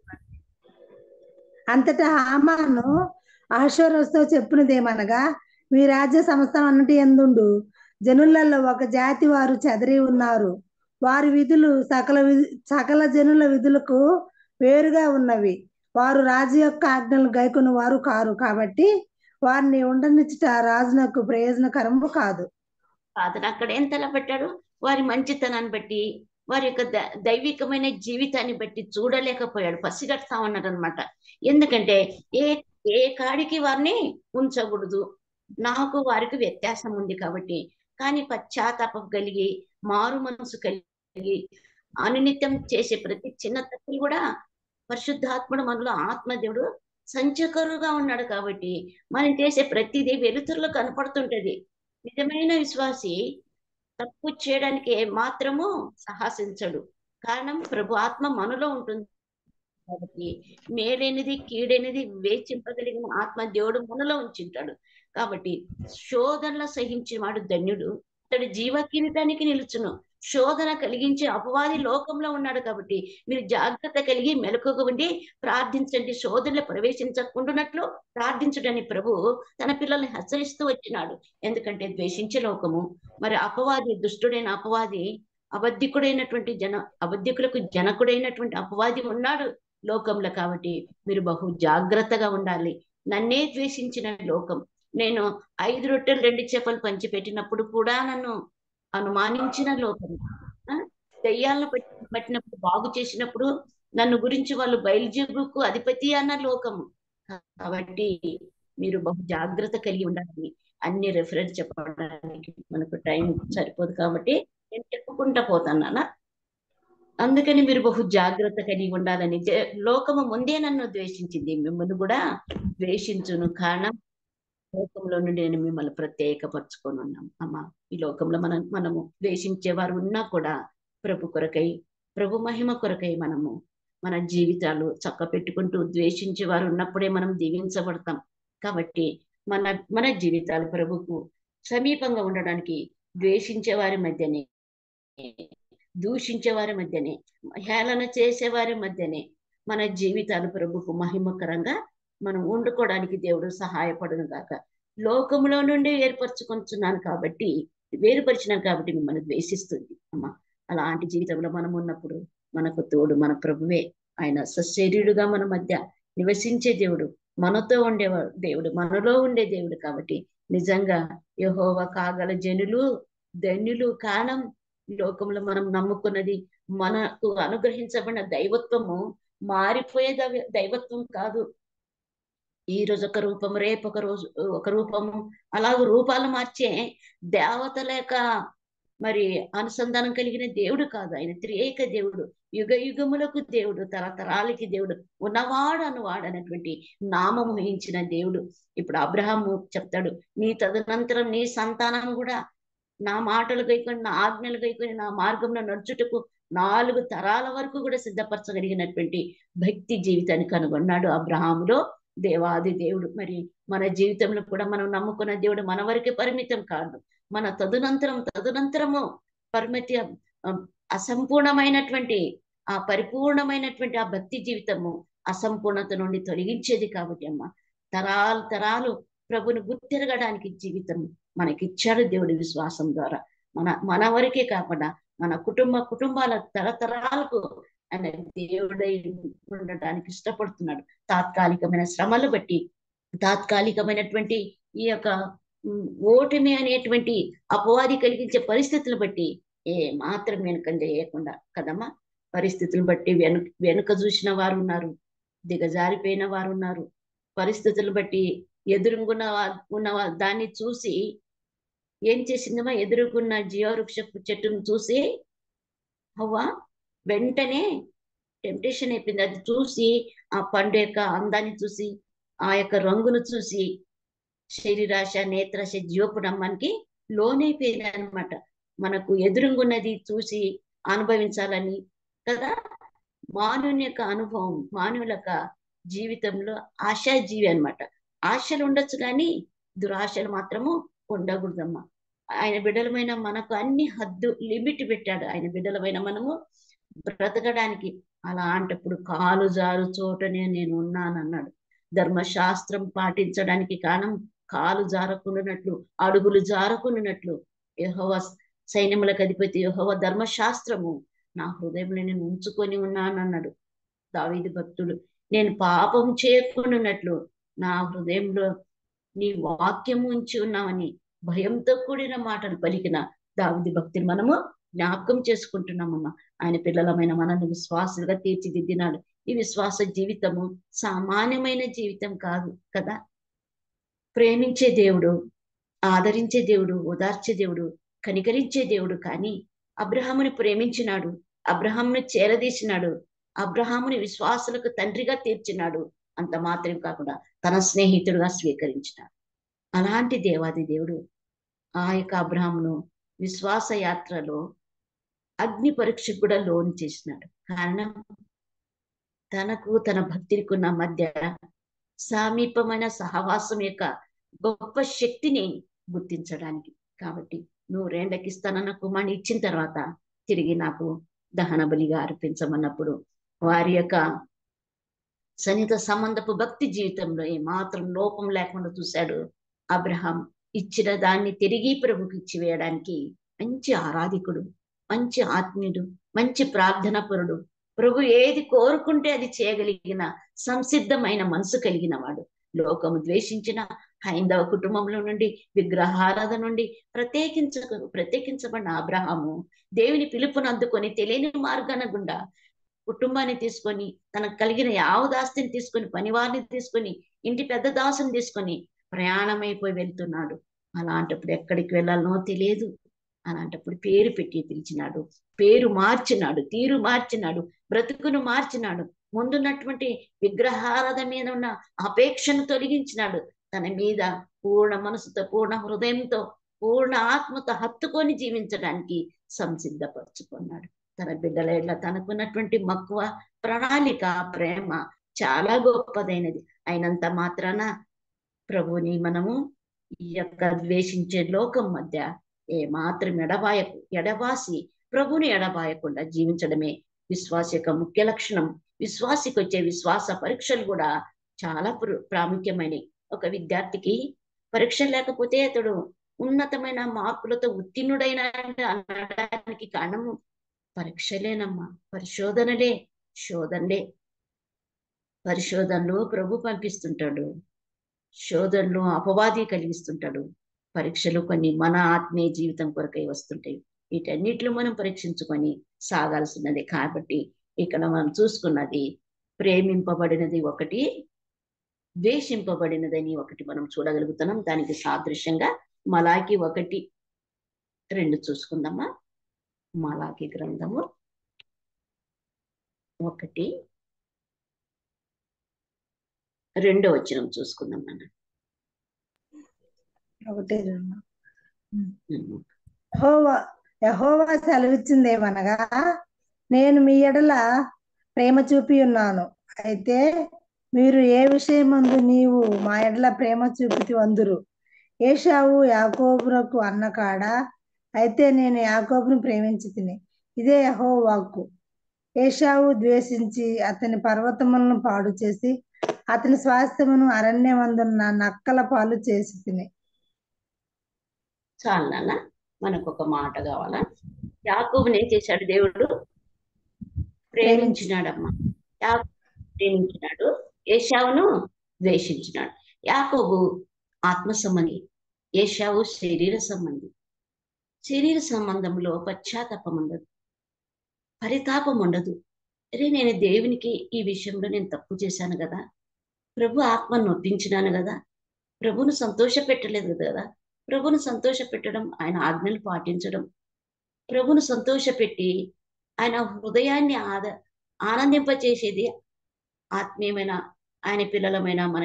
అంతటా హామాను అహశ్వరోసుతో చెప్పినదేమనగా, మీ రాజ్య సంస్థానం అన్నటి ఎందుండు జనులలో ఒక జాతి వారు చెదరి ఉన్నారు. వారి విధులు సకల సకల జనుల విధులకు వేరుగా ఉన్నవి. వారు రాజు యొక్క ఆజ్ఞలు గైకొన్న వారు కారు. కాబట్టి వారిని ఉండనిచ్చుట రాజునకు ప్రయోజనకరము కాదు. అతను అక్కడ ఏం తలపెట్టాడు? వారి మంచితనాన్ని బట్టి, వారి యొక్క దైవికమైన జీవితాన్ని బట్టి చూడలేకపోయాడు, పసిగడతా ఉన్నాడు అనమాట. ఎందుకంటే ఏ ఏ కాడికి వారిని ఉంచకూడదు, నాకు వారికి వ్యత్యాసం ఉంది కాబట్టి. కానీ పశ్చాత్తాపం కలిగి మారు మనసు కలిగి అనునిత్యం చేసే ప్రతి చిన్న తప్పులు కూడా పరిశుద్ధాత్ముడు మనలో ఆత్మదేవుడు సంచకరుగా ఉన్నాడు కాబట్టి మనం చేసే ప్రతిదీ వెలుతురులో కనపడుతుంటది. నిజమైన విశ్వాసి తప్పు చేయడానికి మాత్రము సాహసించడు. కారణం ప్రభు ఆత్మ మనలో ఉంటుంది కాబట్టి మేలైనది కీడైనది వేచింపగలిగిన ఆత్మ దేవుడు మనలో ఉంచుంటాడు. కాబట్టి శోధనలు సహించేవాడు ధన్యుడు, అతడు జీవ కిరీటానికి నిలుచును. శోధన కలిగించే అపవాది లోకంలో ఉన్నాడు కాబట్టి మీరు జాగ్రత్త కలిగి మెలకుగా ఉండి ప్రార్థించండి, శోధనలు ప్రవేశించకుండానట్లు ప్రార్థించడని ప్రభు తన పిల్లల్ని హెచ్చరిస్తూ వచ్చినాడు. ఎందుకంటే ద్వేషించే లోకము, మరి అపవాది దుష్టుడైన అపవాది, అబద్ధికుడైనటువంటి జన అబద్ధికులకు జనకుడైనటువంటి అపవాది ఉన్నాడు లోకంలో. కాబట్టి మీరు బహు జాగ్రత్తగా ఉండాలి. నన్నే ద్వేషించిన లోకం, నేను ఐదు రొట్టెలు రెండు చేపలు పంచిపెట్టినప్పుడు కూడా నన్ను అనుమానించిన లోకం, దయ్యాలను పట్టినప్పుడు బాగు చేసినప్పుడు నన్ను గురించి వాళ్ళు బయలుజీవుకు అధిపతి అన్న లోకము. కాబట్టి మీరు బహు జాగ్రత్త కలిగి ఉండాలి. అన్ని రెఫరెన్స్ చెప్పడానికి మనకు టైం సరిపోదు కాబట్టి నేను చెప్పుకుంటా పోతానా. అందుకని మీరు బహు జాగ్రత్త కలిగి ఉండాలని. లోకము ముందే నన్ను ద్వేషించింది, మిమ్మల్ని కూడా ద్వేషించును. కారణం లోకంలో నుండి నేను మిమ్మల్ని ప్రత్యేకపరచుకొని ఉన్నాం అమ్మా. ఈ లోకంలో మనం మనము ద్వేషించే వారు ఉన్నా కూడా ప్రభు కొరకై, ప్రభు మహిమ కొరకై మనము మన జీవితాలు చక్క పెట్టుకుంటూ ద్వేషించే వారు ఉన్నప్పుడే మనం దీవించబడతాం. కాబట్టి మన మన జీవితాలు ప్రభుకు సమీపంగా ఉండడానికి ద్వేషించే వారి మధ్యనే, దూషించే వారి మధ్యనే, హేళన చేసే వారి మధ్యనే మన జీవితాలు ప్రభుకు మహిమకరంగా మనం వండుకోవడానికి దేవుడు సహాయపడును గాక. లోకంలో నుండి ఏర్పరచుకొంచున్నాను కాబట్టి, వేరుపరిచినాను కాబట్టి మిమ్మల్ని ద్వేషిస్తుంది అమ్మ. అలాంటి జీవితంలో మనం ఉన్నప్పుడు మనకు తోడు మన ప్రభువే. ఆయన సశరీరుడుగా మన మధ్య నివసించే దేవుడు, మనతో ఉండేవాడు దేవుడు, మనలో ఉండే దేవుడు. కాబట్టి నిజంగా యెహోవా కాగల జనులు ధన్యులు. కారణం లోకంలో మనం నమ్ముకున్నది, మనకు అనుగ్రహించబడిన దైవత్వము మారిపోయే దైవత్వం కాదు. ఈ రోజు ఒక రూపము, రేపు ఒక రోజు ఒక రూపము, అలాగ రూపాలు మార్చే దేవతల యొక్క మరి అనుసంధానం కలిగిన దేవుడు కాదు. ఆయన త్రియేక దేవుడు, యుగ యుగములకు దేవుడు, తరతరాలకి దేవుడు, ఉన్నవాడు అనువాడు అనేటువంటి నామము వహించిన దేవుడు. ఇప్పుడు అబ్రహాము చెప్తాడు, నీ తదనంతరం నీ సంతానం కూడా నా మాటలు గైకొని, నా ఆజ్ఞలు గైకొని, నా మార్గంలో నడుచుటకు నాలుగు తరాల వరకు కూడా సిద్ధపరచగలిగినటువంటి భక్తి జీవితాన్ని కనుగొన్నాడు అబ్రహాములో. దేవాది దేవుడు. మరి మన జీవితంలో కూడా మనం నమ్ముకున్న దేవుడు మన వరకే పరిమితం కాదు. మన తదునంతరం తదునంతరము పరిమితి ఆ, అసంపూర్ణమైనటువంటి ఆ పరిపూర్ణమైనటువంటి ఆ భక్తి జీవితము అసంపూర్ణత నుండి తొలగించేది కాబట్టి అమ్మ, తరాలు తరాలు ప్రభుని గుర్తిరగడానికి జీవితం మనకిచ్చాడు దేవుడి విశ్వాసం ద్వారా. మన మన వరకే కాకుండా మన కుటుంబ కుటుంబాల తరతరాలకు ఆయన దేవుడై ఉండటానికి ఇష్టపడుతున్నాడు. తాత్కాలికమైన శ్రమలు బట్టి, తాత్కాలికమైనటువంటి ఈ యొక్క ఉమ్, ఓటమి అనేటువంటి అపవాది కలిగించే పరిస్థితులు బట్టి ఏ మాత్రం వెనుకంజ చేయకుండా కదమ్మా, పరిస్థితులను బట్టి వెనుక వెనుక చూసిన వారు ఉన్నారు, దిగజారిపోయిన వారు ఉన్నారు. పరిస్థితులు బట్టి ఎదురుగున్న వా- ఉన్న వా- దాన్ని చూసి ఏం చేసిందమ్మా, ఎదురుకున్న జీవవృక్ష చెట్టును చూసి అవ్వ వెంటనే టెంప్టేషన్ అయిపోయింది. అది చూసి ఆ పండు యొక్క అందాన్ని చూసి, ఆ యొక్క రంగును చూసి శరీరాశ నేత్రాశ జీవపు నమ్మానికి లోనైపోయింది అనమాట. మనకు ఎదురుగున్నది చూసి అనుభవించాలని కదా. మానవుని యొక్క అనుభవం, మానవుల యొక్క జీవితంలో ఆశాజీవి అన్నమాట. ఆశలు ఉండొచ్చు కానీ దురాశలు మాత్రము ఉండకూడదమ్మా. ఆయన బిడ్డలమైన మనకు అన్ని హద్దు లిమిట్ పెట్టాడు. ఆయన బిడ్డలమైన మనము బ్రతకడానికి. అలాంటప్పుడు కాలు జారు చోటనే నేను ఉన్నానన్నాడు. ధర్మశాస్త్రం పాటించడానికి కారణం కాలు జారకుండానట్లు, అడుగులు జారకుండానట్లు యెహోవా సైన్యములకు అధిపతి యెహోవా ధర్మశాస్త్రము నా హృదయంలో నేను ఉంచుకొని ఉన్నానన్నాడు దావీదు భక్తుడు. నేను పాపం చేయకుండానట్లు నా హృదయంలో నీ వాక్యము ఉంచి ఉన్నామని భయంతో కూడిన మాటలు పలికిన దావీదు భక్తులు మనము జ్ఞాపకం చేసుకుంటున్నామమ్మా. ఆయన పిల్లలమైన మనల్ని విశ్వాసులుగా తీర్చిదిద్దినాడు. ఈ విశ్వాస జీవితము సామాన్యమైన జీవితం కాదు కదా. ప్రేమించే దేవుడు, ఆదరించే దేవుడు, ఓదార్చే దేవుడు, కనికరించే దేవుడు. కానీ అబ్రహాముని ప్రేమించినాడు, అబ్రహాముని చేరదీసినాడు, అబ్రహాముని విశ్వాసులకు తండ్రిగా తీర్చినాడు. అంత మాత్రం కాకుండా తన స్నేహితుడుగా స్వీకరించినాడు. అలాంటి దేవాది దేవుడు ఆ యొక్క అబ్రహామును విశ్వాస యాత్రలో అగ్ని పరీక్షకు కూడా లోను చేసినాడు. కారణం తనకు తన భక్తులకు ఉన్న మధ్య సమీపమైన సహవాసం యొక్క గొప్ప శక్తిని గుర్తించడానికి. కాబట్టి నూరేండ్లకి ఇస్తానన్న కుమారుని ఇచ్చిన తర్వాత తిరిగి నాకు దహన బలిగా అర్పించమన్నప్పుడు వారి యొక్క సన్నిహిత సంబంధపు భక్తి జీవితంలో ఏమాత్రం లోపం లేకుండా చూశాడు అబ్రహాం. ఇచ్చిన దాన్ని తిరిగి ప్రభుకి ఇచ్చి వేయడానికి మంచి ఆరాధికుడు, మంచి ఆత్మీయుడు, మంచి ప్రార్థన పరుడు, ప్రభు ఏది కోరుకుంటే అది చేయగలిగిన సంసిద్ధమైన మనసు కలిగిన వాడు. లోకము ద్వేషించిన హైందవ కుటుంబంలో నుండి, విగ్రహారాధన నుండి ప్రత్యేకించ ప్రత్యేకించబడిన అబ్రహాము దేవుని పిలుపును అందుకొని తెలియని మార్గాన గుండా కుటుంబాన్ని తీసుకొని, తనకు కలిగిన యావదాస్తిని తీసుకొని, పనివారిని తీసుకొని, ఇంటి పెద్ద దాసుని తీసుకొని ప్రయాణమైపోయి వెళ్తున్నాడు. అలాంటప్పుడు ఎక్కడికి వెళ్ళాలనో తెలియదు. అలాంటప్పుడు పేరు పెట్టి పిలిచినాడు, పేరు మార్చినాడు, తీరు మార్చినాడు, బ్రతుకును మార్చినాడు. ముందున్నటువంటి విగ్రహారాధన మీద ఉన్న అపేక్షను తొలగించినాడు. తన మీద పూర్ణ మనసుతో, పూర్ణ హృదయంతో, పూర్ణ ఆత్మతో హత్తుకొని జీవించడానికి సంసిద్ధపరుచుకున్నాడు. తన బిడ్డల ఎడ్ల తనకున్నటువంటి మక్కువ, ప్రణాళిక, ప్రేమ చాలా గొప్పదైనది. అయినంత మాత్రాన ప్రభుని మనము ఈ యొక్క ద్వేషించే లోకం మధ్య ఏ మాత్రం ఎడబాయకు ఎడబాసి ప్రభుని ఎడబాయకుండా జీవించడమే విశ్వాస యొక్క ముఖ్య లక్షణం. విశ్వాసికి వచ్చే విశ్వాస పరీక్షలు కూడా చాలా ప్రాముఖ్యమైనవి. ఒక విద్యార్థికి పరీక్ష లేకపోతే అతడు ఉన్నతమైన మార్కులతో ఉత్తీర్ణుడైన అనడానికి కారణము పరీక్షలేనమ్మా, పరిశోధనలే, శోధనలే. పరిశోధనలు ప్రభు పంపిస్తుంటాడు, శోధనలు అపవాది కలిగిస్తుంటాడు, పరీక్షలు కొన్ని మన ఆత్మీయ జీవితం కొరకై వస్తుంటాయి. వీటన్నిటిలో మనం పరీక్షించుకొని సాగాల్సినది. కాబట్టి ఇక్కడ మనం చూసుకున్నది ప్రేమింపబడినది ఒకటి, ద్వేషింపబడినదని ఒకటి మనం చూడగలుగుతున్నాం. దానికి సాదృశ్యంగా మలాకి ఒకటి రెండు చూసుకుందామా. మలాకి గ్రంథము ఒకటి రెండో వచనం చూసుకుందాం మనం. ఒకటి రెండు. యెహోవా యెహోవా సెలవిచ్చిందేమనగా, నేను మీ ఎడల ప్రేమ చూపి ఉన్నాను, అయితే మీరు ఏ విషయమందు నీవు మా ఎడల ప్రేమ చూపితి వందురు. ఏశావు యాకోబునకు అన్న కాడా, అయితే నేను యాకోబును ప్రేమించి తిని. ఇదే యెహోవా వాక్కు. ఏశావు ద్వేషించి అతని పర్వతములను పాడు చేసి అతని స్వాస్థ్యమును అరణ్యమందున్న నక్కల పాలు చేసి తిని. చాలు నాన్న, మనకు ఒక మాట కావాలా? యాకోబుని ఏం చేశాడు దేవుడు? ప్రేమించినాడమ్మా. యాకోబు ప్రేమించినాడు, ఏశావును ద్వేషించినాడు. యాకోబు ఆత్మ సంబంధి, ఏశావు శరీర సంబంధి. శరీర సంబంధంలో పశ్చాత్తాపం ఉండదు, పరితాపం ఉండదు. అరే, నేను దేవునికి ఈ విషయంలో నేను తప్పు చేశాను కదా, ప్రభు ఆత్మను నొప్పించినాను కదా, ప్రభును సంతోష పెట్టలేదు కదా. ప్రభును సంతోష పెట్టడం, ఆయన ఆజ్ఞలు పాటించడం, ప్రభును సంతోషపెట్టి ఆయన హృదయాన్ని ఆద ఆనందింపచేసేది ఆత్మీయమైన ఆయన పిల్లలమైన మన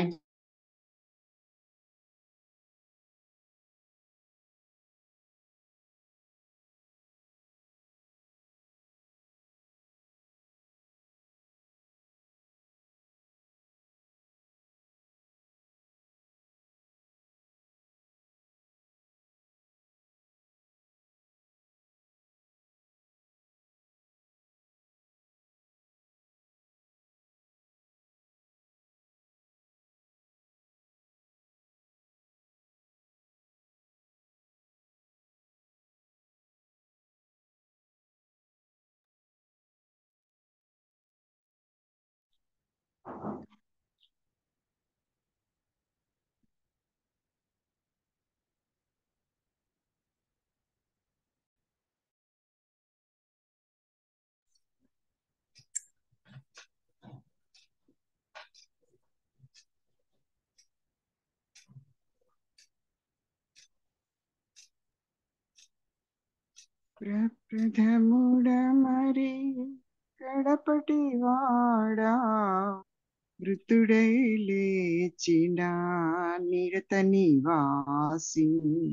ప్రప్రథముడ మరి కడపటి వాడా, మృతుడై లేచిన నిరత నివాసి.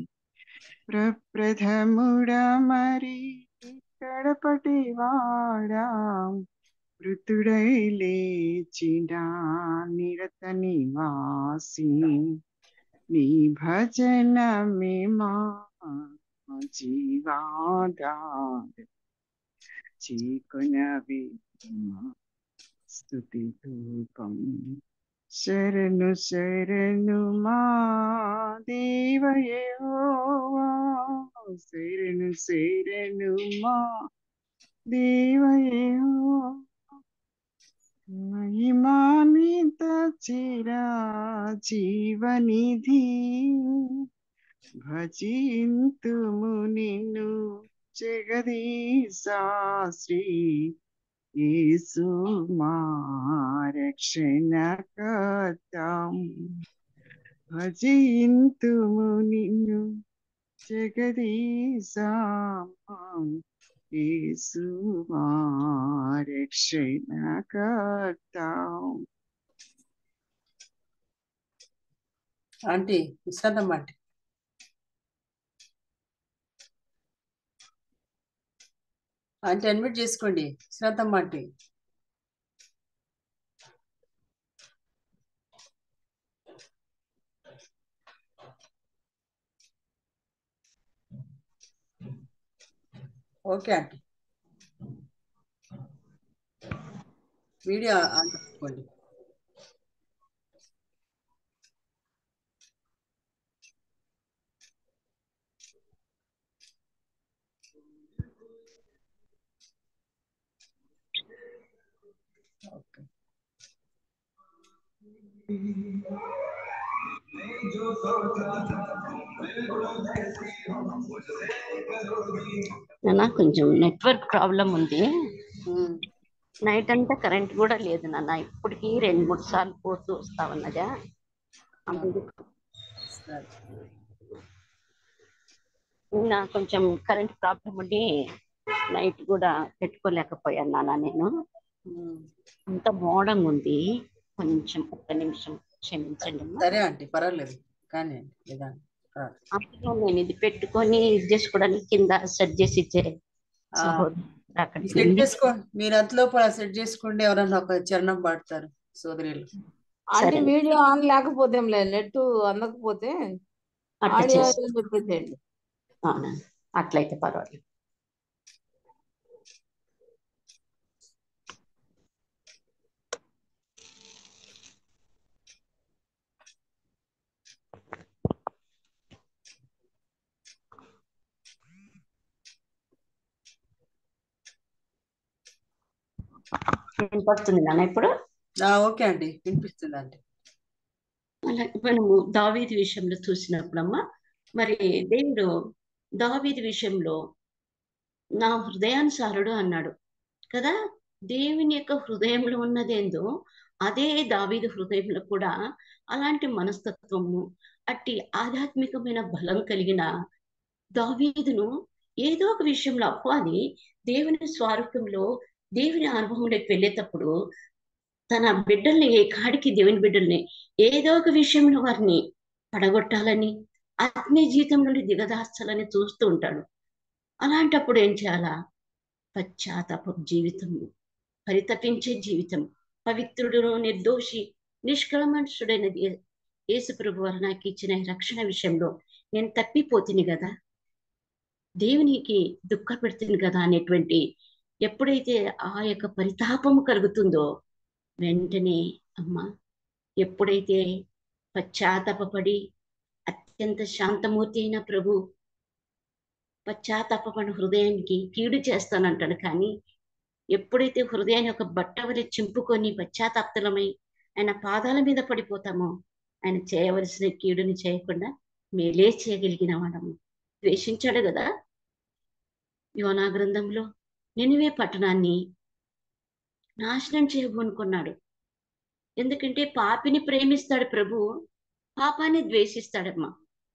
ప్రప్రథముడ మరి కడపటి వాడా, మృతుడై లేచిన నిరత నివాసి. నీ భజనమే మా జీవాధార, చీకొనవి స్తుతి ధూపం. శరణు శరణు మా దేవ యెహోవా, శరణు శరణు మా దేవ యెహోవా. మహిమాన్విత చిరా జీవనిధి, భజింతుము నిన్ను జగదీశా. శ్రీ యేసు మా రక్షణకర్తం, భజింతుము నిన్ను జగదీశా. యేసు మా రక్షణకర్తం. ఆంటీ విశ్రాంతం ఆంటీ. ఆంటీ అన్మ్యూట్ చేసుకోండి, విశ్రాంతం aunty. Okay aunty, video on చేసుకోండి. ఓకే. నాన్న, కొంచెం నెట్వర్క్ ప్రాబ్లం ఉంది. ఉమ్, నైట్ అంతా కరెంట్ కూడా లేదు నాన్న, ఇప్పటికీ రెండు మూడు సార్లు పోతూ వస్తా ఉన్నదా. అందుకు సరే. నిన్న కొంచెం కరెంట్ ప్రాబ్లం ఉండి నైట్ కూడా పెట్టుకోలేకపోయాను నాన్న. నేను ఉమ్, అంత మోడంగా ఉంది, కొంచెం ఒక్క నిమిషం క్షమించండి అమ్మా. సరే ఆంటీ, పర్వాలేదు కానీ నిదానం. అప్పుడు నేను ఇది పెట్టుకొని ఇది చేసుకోవడానికి కింద సెట్ చేసి ఇచ్చే ఆ, సహోదరు అక్కడికి సెట్ వెళ్ళి చేసుకో, మీరు అంతలోపు సెట్ చేసుకోండి. ఎవరన్నా ఒక చరణం పాడతారు సోదరులు. అంటే సరే వీడియో ఆన్ లేకపోతే ఏం లేదు, నెట్ అందకపోతే అట్ట ఆడియో చేసుకో. చెప్పేసేయండి. అవునా, అట్లయితే పర్వాలేదు. వినపడుతుంది నాన్న ఇప్పుడు? ఆ, ఓకే అండి, వినిపిస్తుందండి. అలా మనము దావీదు విషయంలో చూసినప్పుడమ్మా, మరి దేవుడు దావీదు విషయంలో నా హృదయానుసారుడు అన్నాడు కదా. దేవుని యొక్క హృదయంలో ఉన్నదేందో అదే దావీదు హృదయంలో కూడా అలాంటి మనస్తత్వము, అట్టి ఆధ్యాత్మికమైన బలం కలిగిన దావీదును ఏదో ఒక విషయంలో అపవాది దేవుని స్వరూపంలో దేవుని అనుభవంలోకి వెళ్ళేటప్పుడు తన బిడ్డల్ని, ఏ కాడికి దేవుని బిడ్డల్ని ఏదో ఒక విషయంలో వారిని పడగొట్టాలని, ఆత్మీయ జీవితం నుండి దిగదార్చాలని చూస్తూ ఉంటాడు. అలాంటప్పుడు ఏం చేయాలా? పశ్చాత్తాప జీవితము, పరితపించే జీవితం, పవిత్రుడును నిర్దోషి నిష్కళమనుషుడైన యేసు ప్రభు వారు నాకు ఇచ్చిన రక్షణ విషయంలో నేను తప్పిపోతుంది కదా, దేవునికి దుఃఖ పెడుతుంది కదా అనేటువంటి ఎప్పుడైతే ఆ యొక్క పరితాపము కలుగుతుందో వెంటనే అమ్మ, ఎప్పుడైతే పశ్చాత్తాపడి అత్యంత శాంతమూర్తి అయిన ప్రభు పశ్చాత్తాపడిన హృదయానికి కీడు చేస్తానంటాడు. కానీ ఎప్పుడైతే హృదయాన్ని ఒక బట్టవలి చింపుకొని పశ్చాత్తాపతలమై ఆయన పాదాల మీద పడిపోతామో, ఆయన చేయవలసిన కీడుని చేయకుండా మేలే చేయగలిగిన వాడము. ద్వేషించాడు కదా యోనా గ్రంథంలో, నినివే పట్టణాన్ని నాశనం చేయబోనుకున్నాడు. ఎందుకంటే పాపిని ప్రేమిస్తాడు ప్రభు, పాపాన్ని ద్వేషిస్తాడమ్మా.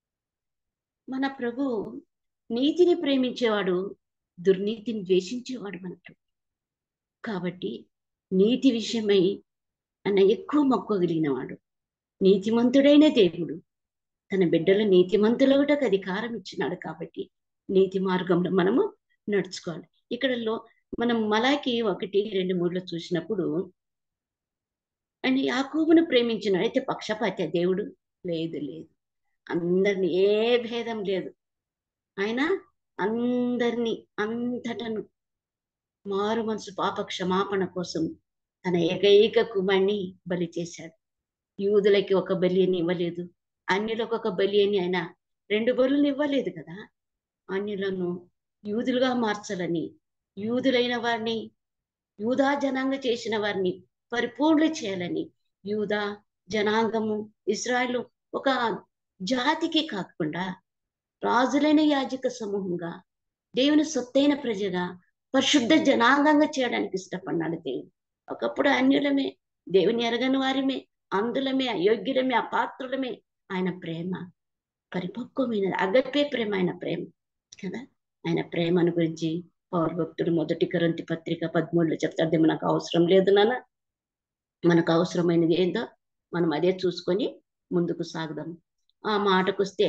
మన ప్రభు నీతిని ప్రేమించేవాడు, దుర్నీతిని ద్వేషించేవాడు మన ప్రభు. కాబట్టి నీతి విషయమై ఆయన ఎక్కువ మక్కువగలిగిన వాడు. నీతిమంతుడైన దేవుడు తన బిడ్డల నీతిమంతులగుటకు అధికారం ఇచ్చినాడు. కాబట్టి నీతి మార్గంలో మనము నడుచుకోవాలి. ఇక్కడలో మనం మలాకి ఒకటి రెండు మూడులో చూసినప్పుడు ఆయన యాకోబును ప్రేమించిన అయితే పక్షపాత దేవుడు లేదు లేదు, అందరిని ఏ భేదం లేదు, ఆయన అందరినీ అంతటను మారు మనసు పాప క్షమాపణ కోసం తన ఏకైక కుమార్ని బలి చేశాడు. యూదులకి ఒక బలి అని ఇవ్వలేదు, అన్యులకు ఒక బలి అని ఆయన రెండు బలులు ఇవ్వలేదు కదా. అన్యులను యూదులుగా మార్చాలని, యూదులైన వారిని యూదా జనాంగ చేసిన వారిని పరిపూర్ణ చేయాలని, యూదా జనాంగము ఇశ్రాయేలు ఒక జాతికి కాకుండా రాజులైన యాజక సమూహంగా, దేవుని సొత్తైన ప్రజగా, పరిశుద్ధ జనాంగంగా చేయడానికి ఇష్టపడినాడు దేవుడు. ఒకప్పుడు అన్యులమే, దేవుని ఎరగని వారిమే, అందులమే, అయోగ్యులమే, అపాత్రులమే. ఆయన ప్రేమ పరిపక్వమైనది, అగపే ప్రేమ, ఆయన ప్రేమ కదా. ఆయన ప్రేమను గురించి పౌరభక్తుడు మొదటి కొరింథీ పత్రిక పదమూడులో చెప్తాడు, మనకు అవసరం లేదు నాన్న, మనకు అవసరమైనది ఏందో మనం అదే చూసుకొని ముందుకు సాగుదాం. ఆ మాటకొస్తే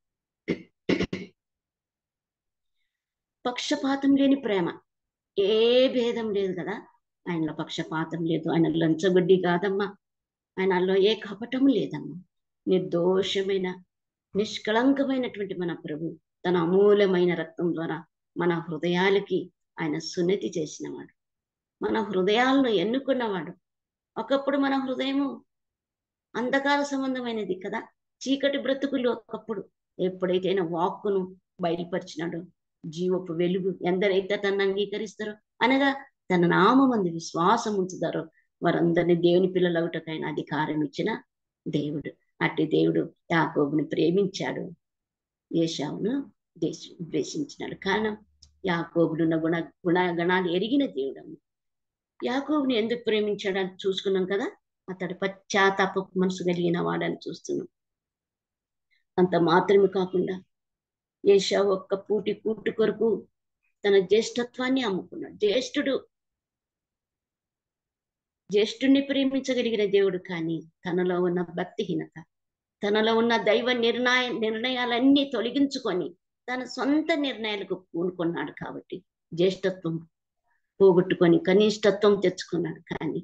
పక్షపాతం లేని ప్రేమ, ఏ భేదం లేదు కదా. ఆయనలో పక్షపాతం లేదు, ఆయన లంచగొడ్డి కాదమ్మా, ఆయనలో ఏ కపటం లేదమ్మా. నిర్దోషమైన నిష్కళంకమైనటువంటి మన ప్రభు తన అమూల్యమైన రక్తం ద్వారా మన హృదయాలకి ఆయన సున్నతి చేసినవాడు, మన హృదయాలను ఎన్నుకున్నవాడు. ఒకప్పుడు మన హృదయము అంధకార సంబంధమైనది కదా, చీకటి బ్రతుకులు. ఒకప్పుడు ఎప్పుడైతే ఆయన వాక్కును బయలుపరిచినాడో జీవపు వెలుగు, ఎందరైతే తనను అంగీకరిస్తారో అనగా తన నామమందు విశ్వాసం ఉంచుతారో వారందరినీ దేవుని పిల్లలవుటకు ఆయన అధికారం ఇచ్చిన దేవుడు. అట్టి దేవుడు యాకోబుని ప్రేమించాడు, ఏశావును దేశ ద్వేషించినాడు. కారణం యాకోబులున్న గుణ గుణగణాలు ఎరిగిన దేవుడు. యాకోబుని ఎందుకు ప్రేమించాడని చూసుకున్నాం కదా, అతడు పశ్చాత్తాప మనసు కలిగిన వాడని చూస్తున్నాం. అంత మాత్రమే కాకుండా ఏశావు ఒక్క పూటి కూటు కొరకు తన జ్యేష్ఠత్వాన్ని అమ్ముకున్నాడు. జ్యేష్ఠుడు జ్యేష్ఠుడిని ప్రేమించగలిగిన దేవుడు, కానీ తనలో ఉన్న భక్తిహీనత, తనలో ఉన్న దైవ నిర్ణయ నిర్ణయాలన్నీ తొలగించుకొని తన సొంత నిర్ణయాలకు పూనుకున్నాడు. కాబట్టి జ్యేష్ఠత్వం పోగొట్టుకొని కనిష్టత్వం తెచ్చుకున్నాడు. కానీ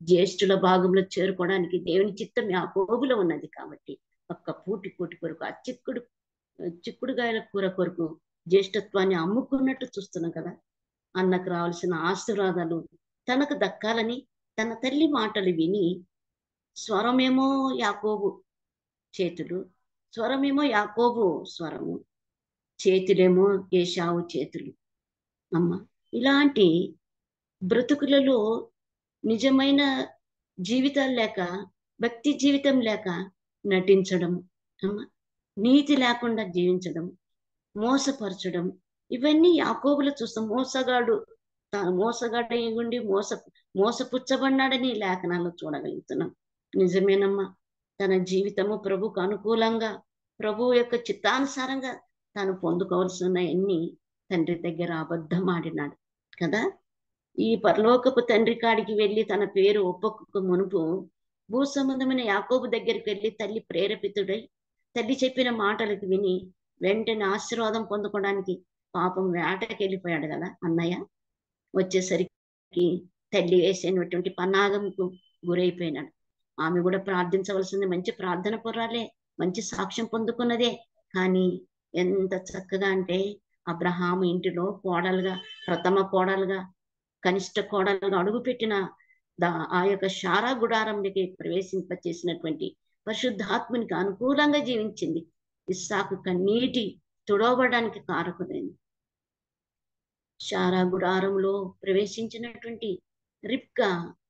జ్యేష్ఠుల భాగంలో చేరుకోవడానికి దేవుని చిత్తం యాకోబులో ఉన్నది కాబట్టి ఒక్క పూటి పూటి కొరకు ఆ చిక్కుడు చిక్కుడుగాయల కూర కొరకు జ్యేష్ఠత్వాన్ని అమ్ముకున్నట్టు చూస్తున్నాం కదా. అన్నకు రావాల్సిన ఆశీర్వాదాలు తనకు దక్కాలని తన తల్లి మాటలు విని స్వరమేమో యాకోబు చేతులు, స్వరమేమో యాకోబు స్వరము, చేతులేమో ఏశావు చేతులు. అమ్మ, ఇలాంటి బ్రతుకులలో నిజమైన జీవితాలు లేక, భక్తి జీవితం లేక నటించడం, అమ్మ నీతి లేకుండా జీవించడం, మోసపరచడం, ఇవన్నీ యాకోబులో చూస్తాం. మోసగాడు తాను మోసగాడు ఉండి మోస మోసపుచ్చబడినాడని లేఖనాల్లో చూడగలుగుతున్నాం. నిజమేనమ్మా, తన జీవితము ప్రభుకు అనుకూలంగా ప్రభు యొక్క చిత్తానుసారంగా తాను పొందుకోవాల్సినవన్నీ తండ్రి దగ్గర అబద్ధం ఆడినాడు కదా. ఈ పరలోకపు తండ్రి కాడికి వెళ్ళి తన పేరు ఒప్పక మునుపు భూ సంబంధమైన యాకోబు దగ్గరికి వెళ్ళి తల్లి ప్రేరేపితుడై తల్లి చెప్పిన మాటలకు విని వెంటనే ఆశీర్వాదం పొందుకోవడానికి పాపం వేటకి వెళ్ళిపోయాడు కదా అన్నయ్య. వచ్చేసరికి తల్లి వేసినటువంటి పన్నాగంకు గురైపోయినాడు. ఆమె కూడా ప్రార్థించవలసింది, మంచి ప్రార్థన పొర్రాలే, మంచి సాక్ష్యం పొందుకున్నదే. కానీ ఎంత చక్కగా అంటే అబ్రహాము ఇంటిలో కోడలుగా, ప్రథమ కోడలుగా, కనిష్ట కోడలుగా అడుగుపెట్టిన దా ఆ యొక్క శారా గుడారంలోకి ప్రవేశింపచేసినటువంటి పరిశుద్ధాత్మునికి అనుకూలంగా జీవించింది. ఇస్సాకు కన్నీటి తుడవడానికి కారకుడైంది. శారా గుడారంలో ప్రవేశించినటువంటి రిబ్కా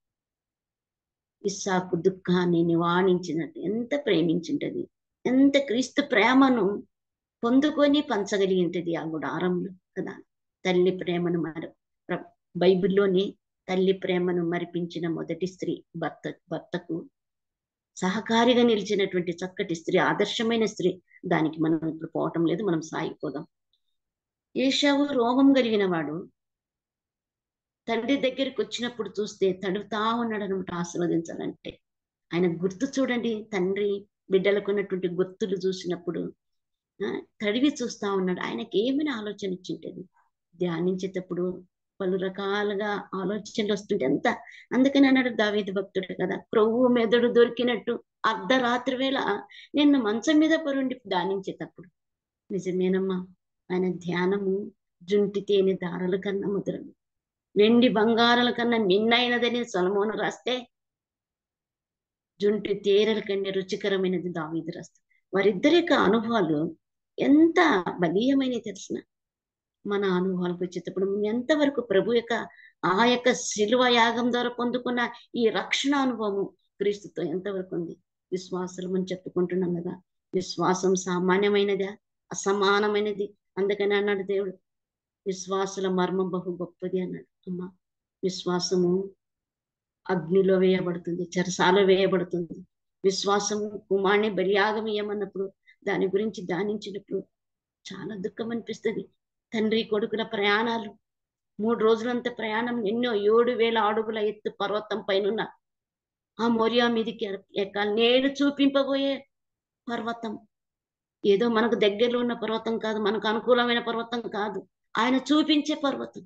ఇస్సాకు దుఃఖాన్ని నివారించినట్టు ఎంత ప్రేమించుంటది, ఎంత క్రీస్తు ప్రేమను పొందుకొని పంచగలిగింటది ఆ గుడారంలో కదా. తల్లి ప్రేమను మర బైబిల్లోని తల్లి ప్రేమను మరిపించిన మొదటి స్త్రీ భర్త భర్తకు సహకారిగా నిలిచినటువంటి చక్కటి స్త్రీ, ఆదర్శమైన స్త్రీ. దానికి మనం ఇప్పుడు పోవటం లేదు, మనం సాగిపోదాం. ఏశావు రోగం కలిగిన వాడు తండ్రి దగ్గరికి వచ్చినప్పుడు చూస్తే తడుతా ఉన్నాడు అనమాట ఆశీర్వదించాలంటే. ఆయన గుర్తు చూడండి, తండ్రి బిడ్డలకు ఉన్నటువంటి గుర్తులు చూసినప్పుడు తడివి చూస్తా ఉన్నాడు. ఆయనకి ఏమైనా ఆలోచన ఇచ్చింటది. ధ్యానించేటప్పుడు పలు రకాలుగా ఆలోచనలు వస్తుంటే ఎంత అందుకని అన్నాడు దావీదు భక్తుడు కదా, క్రొవ్వు మెదడు దొరికినట్టు అర్ధరాత్రి వేళ నిన్ను మంచం మీద పరుండి ధ్యానించేటప్పుడు. నిజమేనమ్మా, ఆయన ధ్యానము జుంటి తేనె దారల కన్నా ముద్రలు, వెండి బంగారాల కన్నా మిన్నైనదని సొలొమోను రాస్తే జుంటి తేరల కన్నా రుచికరమైనది దావీదు రాస్తే. వారిద్దరి యొక్క అనుభవాలు ఎంత బలీయమైనవి తెలిసిన. మన అనుభవాలకు వచ్చేటప్పుడు ఎంతవరకు ప్రభు యొక్క ఆ యొక్క శిలువ యాగం ద్వారా పొందుకున్న ఈ రక్షణ అనుభవము క్రీస్తుతో ఎంతవరకు ఉంది. విశ్వాసులు మనం చెప్పుకుంటున్నాం కదా, విశ్వాసం సామాన్యమైనదా, అసమానమైనది. అందుకని అన్నాడు దేవుడు, విశ్వాసుల మర్మం బహు గొప్పది అన్నాడు. అమ్మ, విశ్వాసము అగ్నిలో వేయబడుతుంది, చెరసాలో వేయబడుతుంది. విశ్వాసము కుమార్ని బలియాగం ఇయ్యమన్నప్పుడు దాని గురించి ధ్యానించినప్పుడు చాలా దుఃఖం అనిపిస్తుంది. తండ్రి కొడుకుల ప్రయాణాలు, మూడు రోజులంత ప్రయాణం, ఎన్నో ఏడు వేల అడుగుల ఎత్తు పర్వతం పైన ఆ మోరియా మీదికి ఎక్కాలి. నేను చూపింపబోయే పర్వతం ఏదో మనకు దగ్గరలో ఉన్న పర్వతం కాదు, మనకు అనుకూలమైన పర్వతం కాదు, ఆయన చూపించే పర్వతం.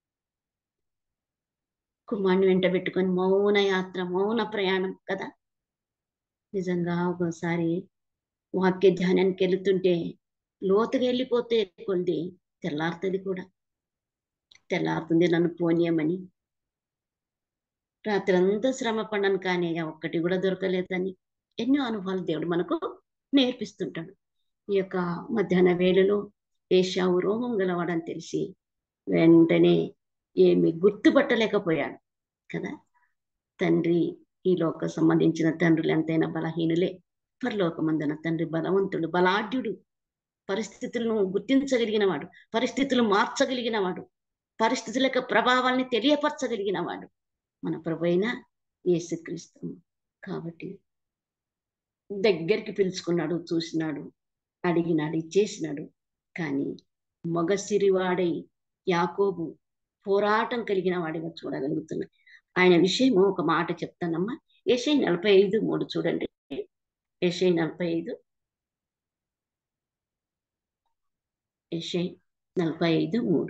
కుమార్ని వెంట పెట్టుకొని మౌన యాత్ర, మౌన ప్రయాణం కదా. నిజంగా ఒకసారి వాక్య ధ్యానానికి వెళుతుంటే లోతుగా వెళ్ళిపోతే కొద్ది తెల్లారుతుంది కూడా, తెల్లారుతుంది నన్ను పోనీయమని. రాత్రి అంతా శ్రమ పడ్డాను కానీ ఒక్కటి కూడా దొరకలేదని ఎన్నో అనుభవాలు దేవుడు మనకు నేర్పిస్తుంటాడు. ఈ యొక్క మధ్యాహ్న వేళలో ఏశావు రోగం గలవాడని తెలిసి వెంటనే ఏమి గుర్తుపట్టలేకపోయాడు కదా. తండ్రి, ఈ లోక సంబంధించిన తండ్రులు ఎంతైనా బలహీనులే. పరలోకమందున తండ్రి బలవంతుడు, బలాఢ్యుడు, పరిస్థితులను గుర్తించగలిగిన వాడు, పరిస్థితులు మార్చగలిగిన వాడు, పరిస్థితుల యొక్క ప్రభావాల్ని తెలియపరచగలిగిన వాడు మన ప్రభువైన యేసుక్రీస్తు. కాబట్టి దగ్గరికి పిలుచుకున్నాడు, చూసినాడు, అడిగినాడు, ఇచ్చేసినాడు. కానీ మగసిరివాడై యాకోబు పోరాటం కలిగిన వాడిగా చూడగలుగుతున్నాడు. ఆయన విషయము ఒక మాట చెప్తానమ్మా. యెషయా నలభై ఐదు మూడు చూడండి. యెషయా నలభై ఐదు యెషయా నలభై ఐదు మూడు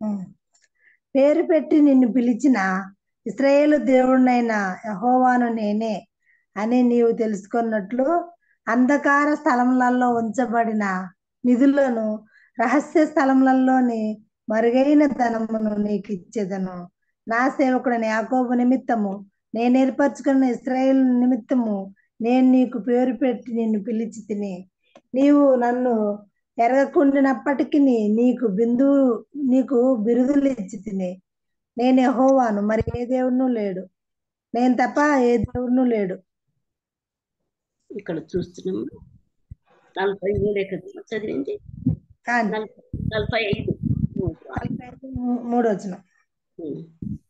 ఉమ్. పేరు పెట్టి నిన్ను పిలిచిన ఇశ్రాయేలు దేవుడినైన యెహోవాను నేనే అని నీవు తెలుసుకున్నట్లు అంధకార స్థలములలో ఉంచబడిన నిధులను రహస్య స్థలములలోని మరుగైన ధనమును నీకు ఇచ్చేదను. నా సేవకుడైన యాకోబు నిమిత్తము నేను ఏర్పరచుకున్న ఇశ్రాయేలు నిమిత్తము నేను నీకు పేరు పెట్టి నిన్ను పిలిచి తిని నీవు నన్ను ఎరగకుండినప్పటికీ నీకు బిందువు నీకు బిరుదులు ఇచ్చి తిని నేను యెహోవాను, మరి ఏ దేవుడును లేడు, నేను తప్ప ఏ దేవుడును లేడు. ఇక్కడ చూస్తున్నాము నలభై మూడే కదా చదివింది, కానీ నలభై నలభై ఐదు నలభై ఐదు మూ- మూడు వచనం. ఉమ్.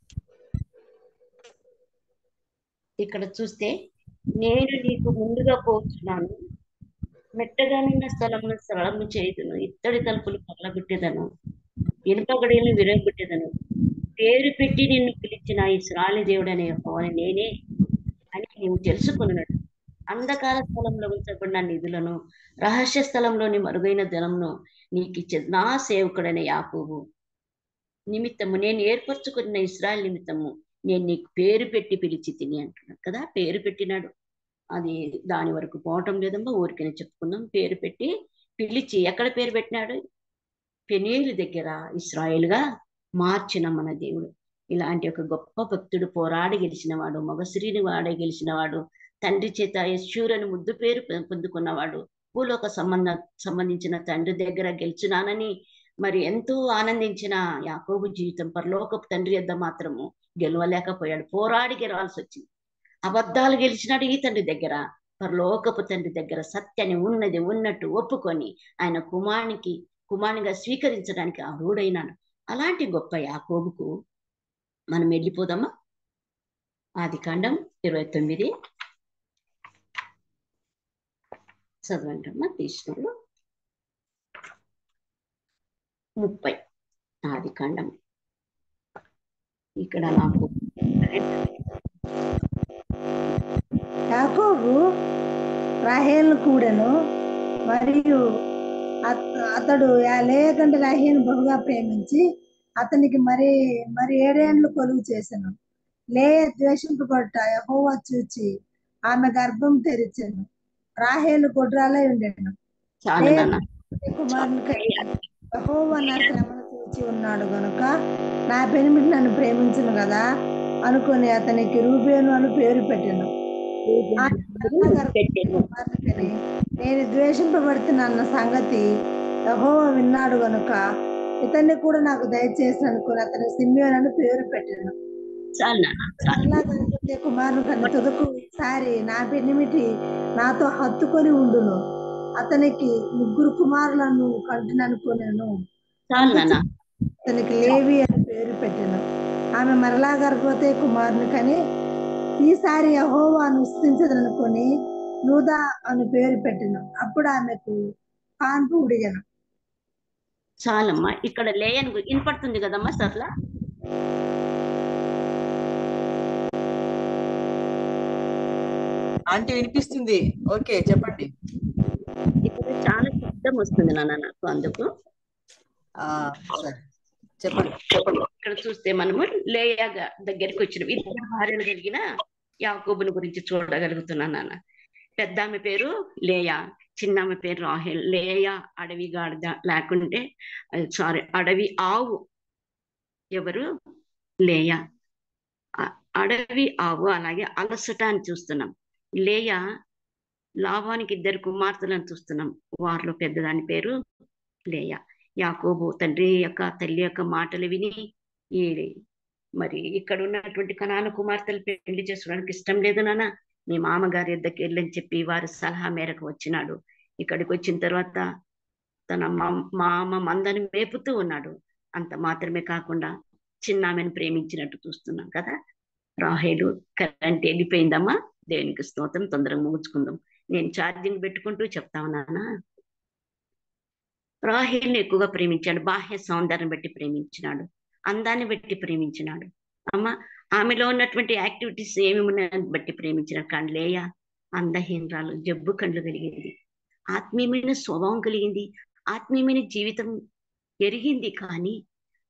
ఇక్కడ చూస్తే నేను నీకు ముందుగా పోతున్నాను, మెట్టగానున్న స్థలమును సరళము చేయుదును, ఇత్తడి తలుపులు పగలగొట్టేదను, ఇనుప గడియలను విరగొట్టేదను, పేరు పెట్టి నిన్ను పిలిచిన ఇశ్రాయేలు దేవుడనే యెహోవాను నేనే అని నీవు తెలుసుకున్నాడు. అంధకార స్థలంలో ఉంచబడిన నిధులను రహస్య స్థలంలోని మరుగైన ధనమును నీకు ఇచ్చే నా సేవకుడైన యాకోబు నిమిత్తము నేను ఏర్పరచుకున్న ఇశ్రాయేలు నిమిత్తము నేను నీకు పేరు పెట్టి పిలిచి తిని అంటున్నాడు కదా. పేరు పెట్టినాడు, అది దాని వరకు పోవటం లేదమ్మా, ఊరికనే చెప్పుకుందాం. పేరు పెట్టి పిలిచి ఎక్కడ పేరు పెట్టినాడు? పెనీయేలు దగ్గర ఇశ్రాయేలుగా మార్చిన మన దేవుడు. ఇలాంటి ఒక గొప్ప భక్తుడు, పోరాడి గెలిచినవాడు, మగశ్రీని వాడే గెలిచినవాడు, తండ్రి చేత యశ్షూరని ముద్దు పేరు పొ- పొందుకున్నవాడు, భూలోక సంబంధ సంబంధించిన తండ్రి దగ్గర గెలిచినానని మరి ఎంతో ఆనందించిన యాకోబు జీవితం పరలోకపు తండ్రి యొద్ద మాత్రము గెలవలేకపోయాడు, పోరాడి గెలవాల్సి వచ్చింది. అబద్ధాలు గెలిచినాడు ఈ తండ్రి దగ్గర, పరలోకపు తండ్రి దగ్గర సత్యాన్ని ఉన్నది ఉన్నట్టు ఒప్పుకొని ఆయన కుమారునికి కుమారునిగా స్వీకరించడానికి అర్హుడైనాడు. అలాంటి గొప్ప యాకోబుకు మనం వెళ్ళిపోదామా? ఆది కాండం ఇరవై తొమ్మిది చదవంటమ్మా, తీసినప్పుడు ముప్పై ఆది కాండం. ఇక్కడ నాకు యాకోబు రాహేలును కూడెను, మరియు అత- అతడు లేయ కంటే రాహేలును బహుగా ప్రేమించి అతనికి మరి మరి ఏడేండ్లు కొలువు చేసెను. లేయ ద్వేషింపబడ్డ యెహోవా చూచి ఆమె గర్భం తెరిచెను. రాహేలు గొడ్రాలై ఉండెను. చాలు లేయ నాన్న. కుమారుని కని యెహోవా నా శ్రమను చూచి ఉన్నాడు గనుక నా పెనిమిటి నన్ను ప్రేమించును కదా అనుకొని అతనికి రూబేను అని పేరు పెట్టెను. పెట్టెను. కుమారునికని నేను ద్వేషింపబడుతున్న సంగతి యెహోవా విన్నాడు గనుక ఇతన్ని కూడా నాకు దయచేసి అనుకుని అతని సిమ్యోను అని పేరు పెట్టాను. చాలు నాన్న, చాలు. మరలా గర్భవతి కుమారుని కని తుదకు ఈసారి నా పెనిమిటి నాతో హత్తుకొని ఉండును, అతనికి ముగ్గురు కుమారులను కంటిననుకునేను. చాలు నాన్న. అతనికి లేవి అని పేరు పెట్టాను. ఆమె మరలా గర్భవతి కుమారుని కని ఈసారి యెహోవాను స్తుతించదనుకొని యూదా అని పేరు పెట్టాను. అప్పుడు ఆమెకు కాన్పు ఉడిగను. చాలమ్మా. ఇక్కడ లేయను గు- వినపడుతుంది కదమ్మా సర్లా? ఆంటీ వినిపిస్తుంది. ఓకే చెప్పండి. ఇక్కడ చాలా శబ్దం వస్తుంది నాన్న నాకు, అందుకు ఆ సరే చెప్పండి. ఇక్కడ చూస్తే మనము లేయా గ- దగ్గరికి వచ్చిన ఇద్దరు భార్యలు కలిగిన యాకోబుని గురించి చూడగలుగుతున్నాను నాన్న. పెద్ద ఆమె పేరు లేయా, చిన్న ఆమె పేరు రాహేల్. లేయా అడవి గాడిద, లేకుంటే సారీ అడవి ఆవు. ఎవరు? లేయా అ- అడవి ఆవు. అలాగే అలసట అని చూస్తున్నాం. లేయా లాభానికి ఇద్దరు కుమార్తెలను చూస్తున్నాం, వారిలో పెద్దదాని పేరు లేయా. యాకోబు తండ్రి యొక్క తల్లి యొక్క మాటలు విని ఈ మరి ఇక్కడ ఉన్నటువంటి కనాన కుమార్తెలు పెళ్లి చేసుకోవడానికి ఇష్టం లేదు నాన్న, మీ మామగారి యొద్దకు వెళ్ళని చెప్పి వారి సలహా మేరకు వచ్చినాడు. ఇక్కడికి వచ్చిన తర్వాత తన మా- మామ మందని మేపుతూ ఉన్నాడు. అంత మాత్రమే కాకుండా చిన్న ఆమెను ప్రేమించినట్టు చూస్తున్నాం కదా. రాహేలు కరెంట్ వెళ్ళిపోయిందమ్మా, దేవునికి స్తోత్రం. తొందరగా ముగించుకుందాం. నేను ఛార్జింగ్ పెట్టుకుంటూ చెప్తా ఉన్నానా. రాహేల్ని ఎక్కువగా ప్రేమించాడు, బాహ్య సౌందర్యం బట్టి ప్రేమించినాడు, అందాన్ని బట్టి ప్రేమించినాడు. అమ్మ ఆమెలో ఉన్నటువంటి యాక్టివిటీస్ ఏమి ఉన్నాయని బట్టి ప్రేమించినాడు. కానీ లేయా అందహీనరాలు, జబ్బు కండ్లు కలిగింది, ఆత్మీయమైన స్వభావం కలిగింది, ఆత్మీయమైన జీవితం ఎరిగింది. కానీ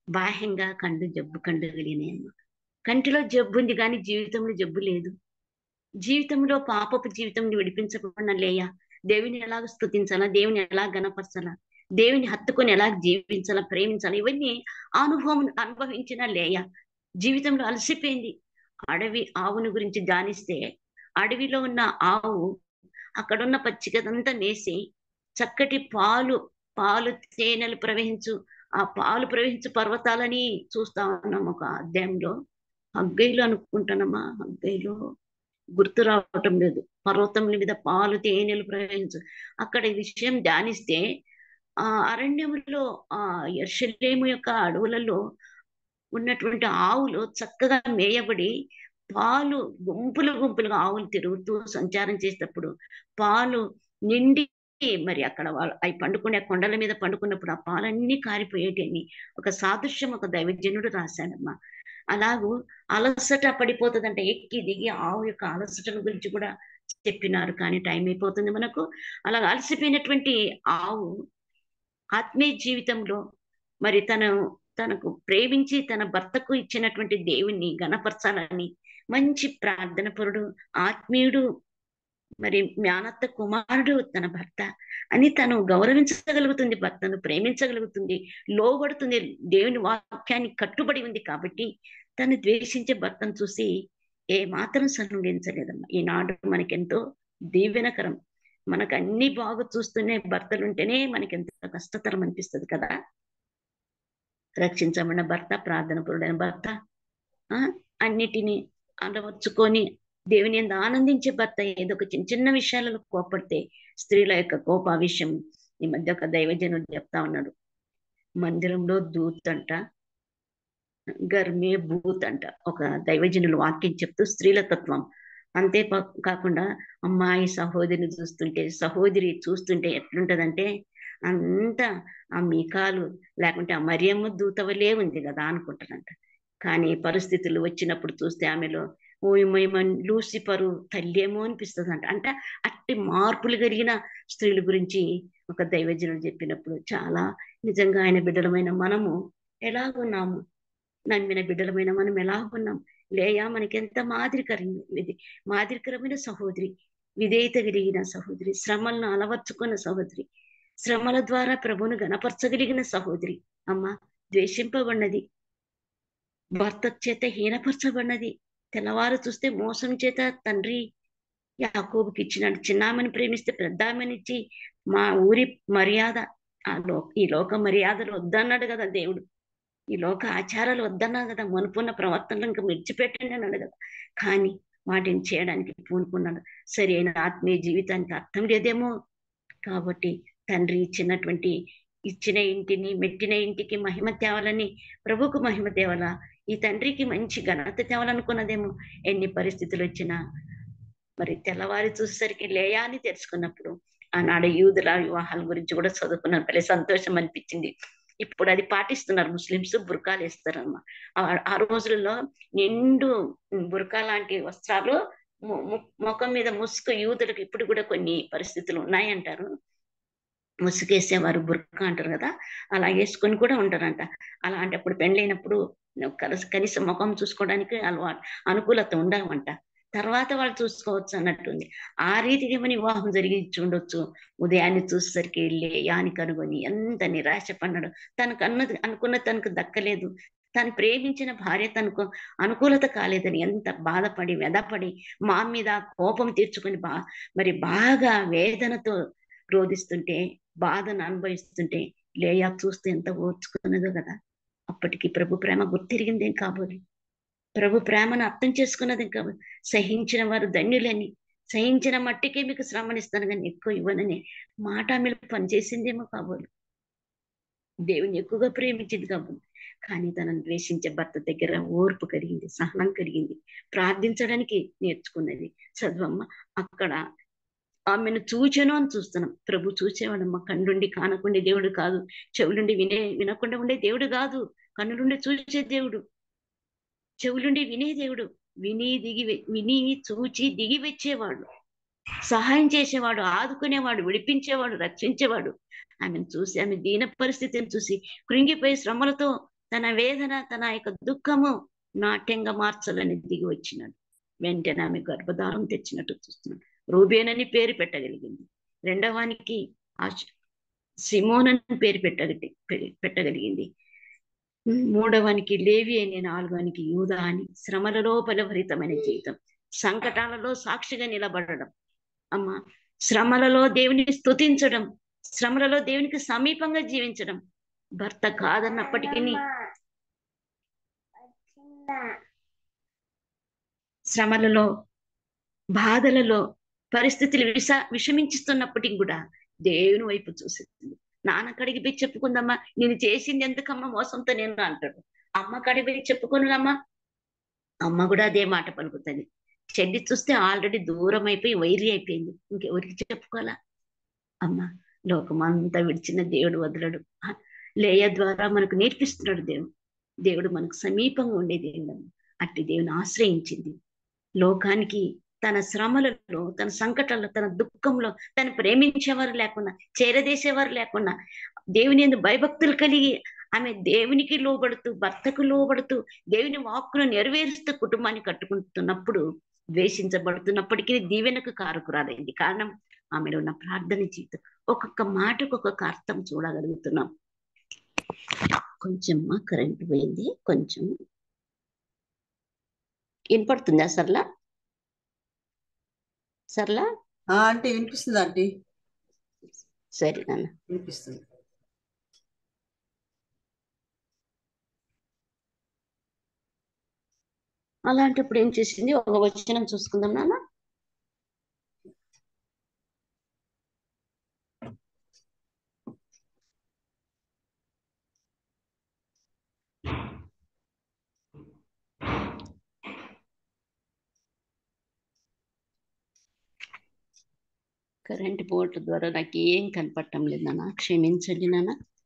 బాహ్యంగా కండు జబ్బు కండు కలిగినాయమ్మ. కంటిలో జబ్బు ఉంది కానీ జీవితంలో జబ్బు లేదు. జీవితంలో పాపపు జీవితం విడిపించకుండా లేయా దేవుని ఎలాగ స్తుతించాలా, దేవుని ఎలా గణపరచాలా, దేవుని హత్తుకొని ఎలా జీవించాలా, ప్రేమించాలా, ఇవన్నీ అనుభవం అనుభవించిన లేయా జీవితంలో అలసిపోయింది. అడవి ఆవుని గురించి ధ్యానిస్తే అడవిలో ఉన్న ఆవు అక్కడున్న పచ్చికదంతా మేసి చక్కటి పాలు పాలు తేనెలు ప్రవహించు ఆ పాలు ప్రవహించు పర్వతాలని చూస్తా ఉన్నాం ఒక అధ్యాయంలో. హగ్గైలో అనుకుంటానమ్మా, హగ్గైలో గుర్తు రావటం లేదు. పర్వతముల మీద పాలు తేనెలు ప్రవహించు అక్కడ ఈ విషయం ధ్యానిస్తే ఆ అరణ్యములో ఆ యెరూషలేము యొక్క అడవులలో ఉన్నటువంటి ఆవులు చక్కగా మేయబడి పాలు గుంపులు గుంపులుగా ఆవులు తిరుగుతూ సంచారం చేసేటప్పుడు పాలు నిండి మరి అక్కడ వాళ్ళు అవి పండుకునే కొండల మీద పండుకున్నప్పుడు ఆ పాలన్నీ కారిపోయేటని ఒక సాదృశ్యం ఒక దైవజనుడు రాశాడమ్మా. అలాగూ అలసట పడిపోతుందంట, ఎక్కి దిగి ఆవు యొక్క అలసటను గురించి కూడా చెప్పినారు. కానీ టైం అయిపోతుంది మనకు. అలా అలసిపోయినటువంటి ఆవు ఆత్మీయ జీవితంలో మరి తను తనకు ప్రేమించి తన భర్తకు ఇచ్చినటువంటి దేవుణ్ణి గణపరచాలని మంచి ప్రార్థన పరుడు, ఆత్మీయుడు, మరి జ్ఞానత్త కుమారుడు తన భర్త అని తను గౌరవించగలుగుతుంది, భర్తను ప్రేమించగలుగుతుంది, లోబడుతుంది, దేవుని వాక్యాన్ని కట్టుబడి ఉంది. కాబట్టి తను ద్వేషించే భర్తను చూసి ఏ మాత్రం సన్నుగించలేదమ్మా. ఈనాడు మనకెంతో దీవెనకరం. మనకు అన్ని బాగా చూస్తూనే భర్తలు ఉంటేనే మనకెంతో కష్టతరం అనిపిస్తుంది కదా. రక్షించబడిన భర్త, ప్రార్థన పరుడైన భర్త, ఆ అన్నిటినీ అలవర్చుకొని దేవుని యందు ఆనందించే భర్త ఏదో ఒక చిన్న చిన్న విషయాలలో కోపడితే స్త్రీల యొక్క కోప విషయం ఈ మధ్య ఒక దైవజనుడు చెప్తా ఉన్నాడు. మందిరంలో దూత్ అంట, గర్మే భూత్ అంట. ఒక దైవజనులు వాక్యం చెప్తూ స్త్రీల తత్వం అంతే కాకుండా అమ్మాయి సహోదరిని చూస్తుంటే సహోదరి చూస్తుంటే ఎట్లుంటదంటే అంత ఆ మీకాలు లేకుంటే ఆ మరియమ్మ దూతవలే ఉంది కదా అనుకుంటారంట. కానీ పరిస్థితులు వచ్చినప్పుడు చూస్తే ఆమెలో ఓయమోయమ లూసిఫరు తల్లేమో అనిపిస్తుంది అంట. అంటే అట్టి మార్పులు కలిగిన స్త్రీల గురించి ఒక దైవజనుడు చెప్పినప్పుడు చాలా నిజంగా ఆయన బిడ్డలమైన మనము ఎలాగున్నాము, నమ్మిన బిడ్డలమైన మనం ఎలాగున్నాం. లేయా మనకెంత మాదిరికరమైన మాదిరికరమైన సహోదరి, విధేయత కలిగిన సహోదరి, శ్రమలను అలవర్చుకున్న సహోదరి, శ్రమల ద్వారా ప్రభువును గణపరచగలిగిన సహోదరి. అమ్మ ద్వేషింపబడినది, భర్త చేత హీనపరచబడినది, తెల్లవారు చూస్తే మోసం చేత తండ్రి యాకోబుకి ఇచ్చినాడు. చిన్నామని ప్రేమిస్తే పెద్దామనిచ్చి మా ఊరి మర్యాద ఆ లో ఈ లోక మర్యాదలు వద్దన్నాడు కదా దేవుడు, ఈ లోక ఆచారాలు వద్దన్నా కదా, మనుకున్న ప్రవర్తనలు ఇంకా విడిచిపెట్టండి అన్నాడు కదా. కానీ వాటిని చేయడానికి పూనుకున్నాడు. సరి అయిన ఆత్మీయ జీవితానికి అర్థం లేదేమో. కాబట్టి తండ్రి ఇచ్చినటువంటి ఇచ్చిన ఇంటిని మెట్టిన ఇంటికి మహిమ తేవాలని, ప్రభుకు మహిమ తేవాలా, ఈ తండ్రికి మంచి ఘనత తేవాలనుకున్నదేమో. ఎన్ని పరిస్థితులు వచ్చినా మరి తెల్లవారి చూసేసరికి లేయా అని తెలుసుకున్నప్పుడు ఆనాడు యూదుల వివాహాల గురించి కూడా చదువుకున్నాను. భలే సంతోషం అనిపించింది. ఇప్పుడు అది పాటిస్తున్నారు ముస్లిమ్స్, బుర్కాలు వేస్తారమ్మా. ఆ రోజుల్లో నిండు బుర్కా లాంటి వస్త్రాలు ముఖం మీద ముసుగు, యూదులకు ఇప్పుడు కూడా కొన్ని పరిస్థితులు ఉన్నాయంటారు, ముసుగేసేవారు బుర్కా అంటారు కదా, అలా వేసుకొని కూడా ఉంటారంట. అలాంటప్పుడు పెళ్ళైనప్పుడు కలిసి కనీసం ముఖం చూసుకోవడానికి అలవాటు అనుకూలత ఉండవంట, తర్వాత వాళ్ళు చూసుకోవచ్చు అన్నట్టుంది. ఆ రీతికి ఏమని వివాహం జరిగించి ఉండొచ్చు. ఉదయాన్ని చూసేసరికి వెళ్ళి యాని కనుగొని ఎంత నిరాశ పడ్డాడు. తనకు అన్నది అనుకున్న తనకు దక్కలేదు, తను ప్రేమించిన భార్య తనకు అనుకూలత కాలేదని ఎంత బాధపడి వ్యధపడి మా మీద కోపం తీర్చుకొని బా మరి బాగా వేదనతో రోధిస్తుంటే, బాధను అనుభవిస్తుంటే లేయా చూస్తే ఎంత ఓర్చుకున్నదో కదా. అప్పటికి ప్రభు ప్రేమ గుర్తిరిగిందేం కాబోలు, ప్రభు ప్రేమను అర్థం చేసుకున్నదేం కాబోలు. సహించిన వారు ధన్యులని, సహించిన మట్టికే మీకు శ్రమనిస్తాను కానీ ఎక్కువ ఇవ్వనని మాట మీరు పనిచేసిందేమో కాబోలు. దేవుని ఎక్కువగా ప్రేమించింది కాబోలు. కానీ తనను ద్వేషించే భర్త దగ్గర ఓర్పు కలిగింది, సహనం కలిగింది, ప్రార్థించడానికి నేర్చుకున్నది. చదువమ్మ అక్కడ ఆమెను చూచెను అని చూస్తున్నాం. ప్రభు చూసేవాడమ్మ, కన్నుండి కానకుండే దేవుడు కాదు, చెవులుండి వినే వినకుండా ఉండే దేవుడు కాదు, కన్నులుండి చూసే దేవుడు, చెవులుండి వినే దేవుడు, విని దిగి విని చూచి దిగి వచ్చేవాడు, సహాయం చేసేవాడు, ఆదుకునేవాడు, విడిపించేవాడు, రక్షించేవాడు. ఆమెను చూసి ఆమె దీన పరిస్థితిని చూసి కృంగిపోయి శ్రమలతో తన వేదన తన యొక్క దుఃఖము నాట్యంగా మార్చాలని దిగి వచ్చినాడు. వెంటనే ఆమె గర్భధారం తెచ్చినట్టు చూస్తున్నాడు. రూబేనని పేరు పెట్టగలిగింది. రెండవానికి ఆ సిమోనని పేరు పెట్టగలి పెట్టగలిగింది మూడవానికి లేవి అని, నాలుగవానికి యూదా అని. శ్రమలలో ఫలభరితమైన జీవితం, సంకటాలలో సాక్షిగా నిలబడడం. అమ్మ, శ్రమలలో దేవుని స్తుతించడం, శ్రమలలో దేవునికి సమీపంగా జీవించడం. భర్త కాదన్నప్పటికీ శ్రమలలో, బాధలలో, పరిస్థితులు విష విషమించుతున్నప్పటికీ కూడా దేవుని వైపు చూసేస్తుంది. నాన్న కడిగి పోయి చెప్పుకుందమ్మా, నేను చేసింది ఎందుకమ్మా మోసంతో నేను అంటాడు. అమ్మ కడిగి పోయి చెప్పుకున్నదమ్మా, అమ్మ కూడా అదే మాట పలుకుతుంది. చెల్లి చూస్తే ఆల్రెడీ దూరం అయిపోయి వైరి అయిపోయింది, ఇంకెవరికి చెప్పుకోవాలా? అమ్మ, లోకమంతా విడిచిన దేవుడు వదలడు. లేయ ద్వారా మనకు నేర్పిస్తున్నాడు దేవుడు. దేవుడు మనకు సమీపంగా ఉండే దేవుడు. అట్టి దేవుని ఆశ్రయించింది. లోకానికి తన శ్రమలలో, తన సంకటాల్లో, తన దుఃఖంలో తను ప్రేమించేవారు లేకుండా, చేరదేసేవారు లేకుండా, దేవుని యందు భయభక్తులు కలిగి ఆమె దేవునికి లోబడుతూ, భర్తకు లోబడుతూ, దేవుని వాక్కును నెరవేరుస్తూ కుటుంబాన్ని కట్టుకుంటున్నప్పుడు ద్వేషించబడుతున్నప్పటికీ దీవెనకు కారకురాలైంది. కారణం ఆమెలో ఉన్న ప్రార్థన జీవితం. ఒక్కొక్క మాటకు ఒక్కొక్క అర్థం చూడగలుగుతున్నాం. కొంచెం కరెంట్ పోయింది, కొంచెం వినపడుతుందా సర్లా? సర్లా ఆంటీ వినిపిస్తుంది ఆంటీ, సరే నాన్న. వినిపిస్తుంది. అలాంటప్పుడు ఏం చేసింది? ఒక వచనం చూసుకుందాం నాన్న. కరెంట్ పోవటం ద్వారా నాకు ఏం కనపడటం లేదు నాన్న, క్షమించండి నాన్న.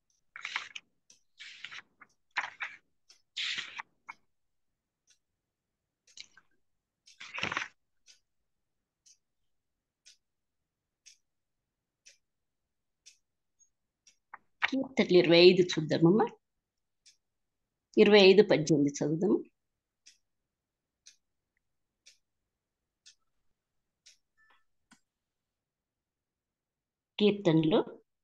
కీర్తనలు ఇరవై ఐదు చూద్దామమ్మా. ఇరవై ఐదు పద్దెనిమిది చదువుదాము. కీర్తనలు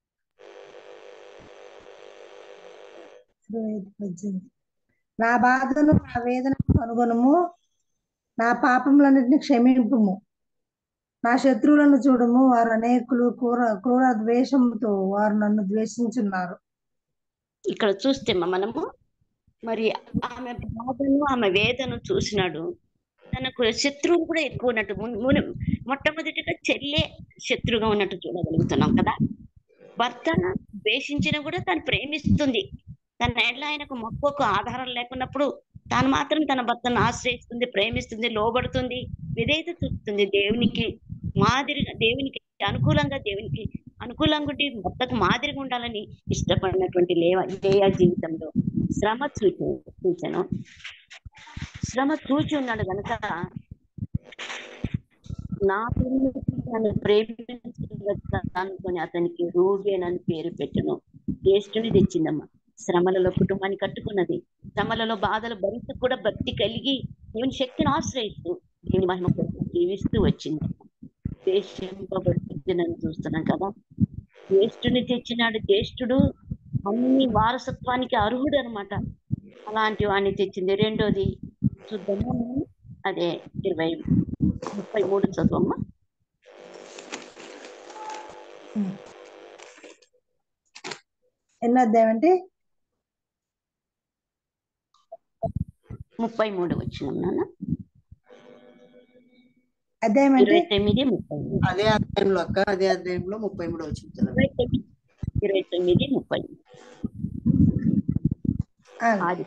నా బాధను, నా వేదనను కనుగొనుము, నా పాపములన్నిటిని క్షమింపుము. నా శత్రువులను చూడము, వారు అనేకులు క్రూర క్రూర ద్వేషంతో వారు నన్ను ద్వేషించున్నారు. ఇక్కడ చూస్తే మనము మరి ఆమె బాధను, ఆమె వేదను చూసినాడు. తనకు శత్రువులు కూడా ఎక్కువ ఉన్నట్టు, మొట్టమొదటిగా చెల్లె శత్రువుగా ఉన్నట్టు చూడగలుగుతున్నాం కదా. భర్త ద్వేషించిన కూడా తను ప్రేమిస్తుంది. తన ఎడ్ల ఆయనకు మొక్కకు ఆధారం లేకున్నప్పుడు తాను మాత్రం తన భర్తను ఆశ్రయిస్తుంది, ప్రేమిస్తుంది, లోబడుతుంది, విధేయత చూపుతుంది. దేవునికి మాదిరిగా, దేవునికి అనుకూలంగా, దేవునికి అనుకూలంగా ఉండి భర్తకు మాదిరిగా ఉండాలని ఇష్టపడినటువంటి లేవ లేయ జీవితంలో శ్రమ చూచు చూచాను శ్రమ చూచి ఉన్నాడు కనుక నా నన్ను ప్రేమించుకొని అతనికి రూబేన్ అని పేరు పెట్టను. జ్యేష్ఠుని తెచ్చిందమ్మా. శ్రమలలో కుటుంబాన్ని కట్టుకున్నది. శ్రమలలో బాధలు భరిస్తూ కూడా భక్తి కలిగి దేవుని శక్తిని ఆశ్రయిస్తూ దేవుని మహిమ కోసం జీవిస్తూ వచ్చింది. దేశింపబడుతుందని చూస్తున్నాం కదా. జ్యేష్ఠుని తెచ్చినాడు. జ్యేష్ఠుడు అన్ని వారసత్వానికి అర్హుడు అనమాట. అలాంటి వాడిని తెచ్చింది. రెండోది చూద్దాము, అదే ఇరవై ముప్పై మూడు చదువమ్మా. ఎన్నో అధ్యాయం? ముప్పై మూడు వచ్చినాం నాన్న. అధ్యాయం ఇరవై తొమ్మిది ముప్పై అదే అధ్యాయంలో అక్క, అదే అధ్యాయంలో ముప్పై మూడు వచ్చింది. ఇరవై తొమ్మిది ఇరవై తొమ్మిది ముప్పై ఆది.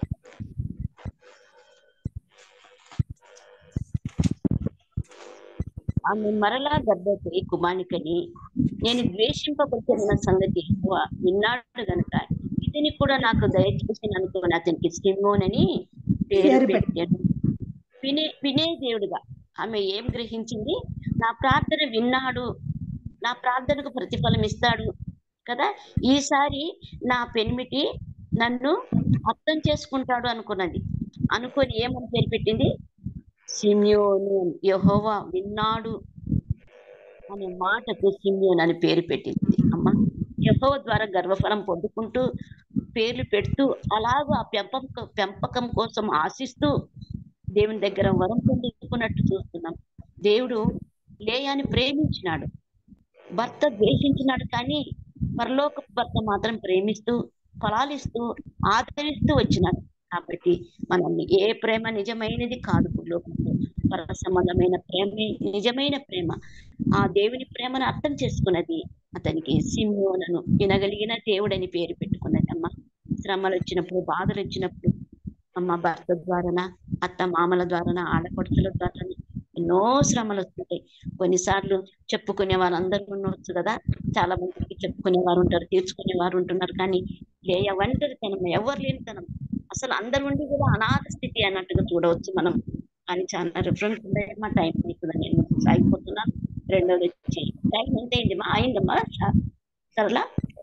ఆమె మరలా గర్భవతి కుమారునికని నేను ద్వేషింపబడుతున్న సంగతి విన్నాడు గనుక ఇతని కూడా నాకు దయచేసి అనుకుని అతనికి సిమోనని పేరు పెట్టాను. వినే వినే దేవుడుగా ఆమె ఏం గ్రహించింది? నా ప్రార్థన విన్నాడు, నా ప్రార్థనకు ప్రతిఫలం ఇస్తాడు కదా. ఈసారి నా పెనిమిటి నన్ను అర్థం చేసుకుంటాడు అనుకున్నది. అనుకొని ఏమని పేరు పెట్టింది? సిమ్యోను. యెహోవా విన్నాడు అనే మాటకు సిమ్యోన్ అని పేరు పెట్టింది. అమ్మ యెహోవా ద్వారా గర్వఫలం పొందుకుంటూ పేర్లు పెడుతూ అలాగూ ఆ పెంపకం పెంపకం కోసం ఆశిస్తూ దేవుని దగ్గర వరం పొందుకున్నట్టు చూస్తున్నాం. దేవుడు లేయాని ప్రేమించినాడు, భర్త ద్వేషించినాడు, కానీ పరలోక భర్త మాత్రం ప్రేమిస్తూ ఫలాలిస్తూ ఆదరిస్తూ వచ్చినాడు. కాబట్టి మనల్ని ఏ ప్రేమ నిజమైనది కాదు లోకంలో, పర సంబంధమైన ప్రేమే నిజమైన ప్రేమ. ఆ దేవుని ప్రేమను అర్థం చేసుకున్నది అతనికి సిమ్యోనను, వినగలిగిన దేవుడని పేరు పెట్టుకున్నది. అమ్మ శ్రమలు వచ్చినప్పుడు, బాధలు వచ్చినప్పుడు, అమ్మ భర్త ద్వారాన, అత్త మామల ద్వారాన, ఆడపడుచుల ద్వారాన ఎన్నో శ్రమలు వస్తుంటాయి. కొన్నిసార్లు చెప్పుకునే వారు అందరూ ఉండవచ్చు కదా, చాలా మందికి చెప్పుకునే వారు ఉంటారు, తీర్చుకునే వారు ఉంటున్నారు. కానీ లేయ ఒంటరితనం, ఎవరు లేనితనం, అసలు అందరు ఉండి కూడా అనాథ స్థితి అన్నట్టుగా చూడవచ్చు మనం. అని చాలా రిఫరెన్స్ ఉన్నాయమ్మా. టైం అవుతుందని నేను సాగిపోతున్నాను. రెండోది వచ్చి టైం ఎంత అయింది మా అయిందమ్మా సరళ?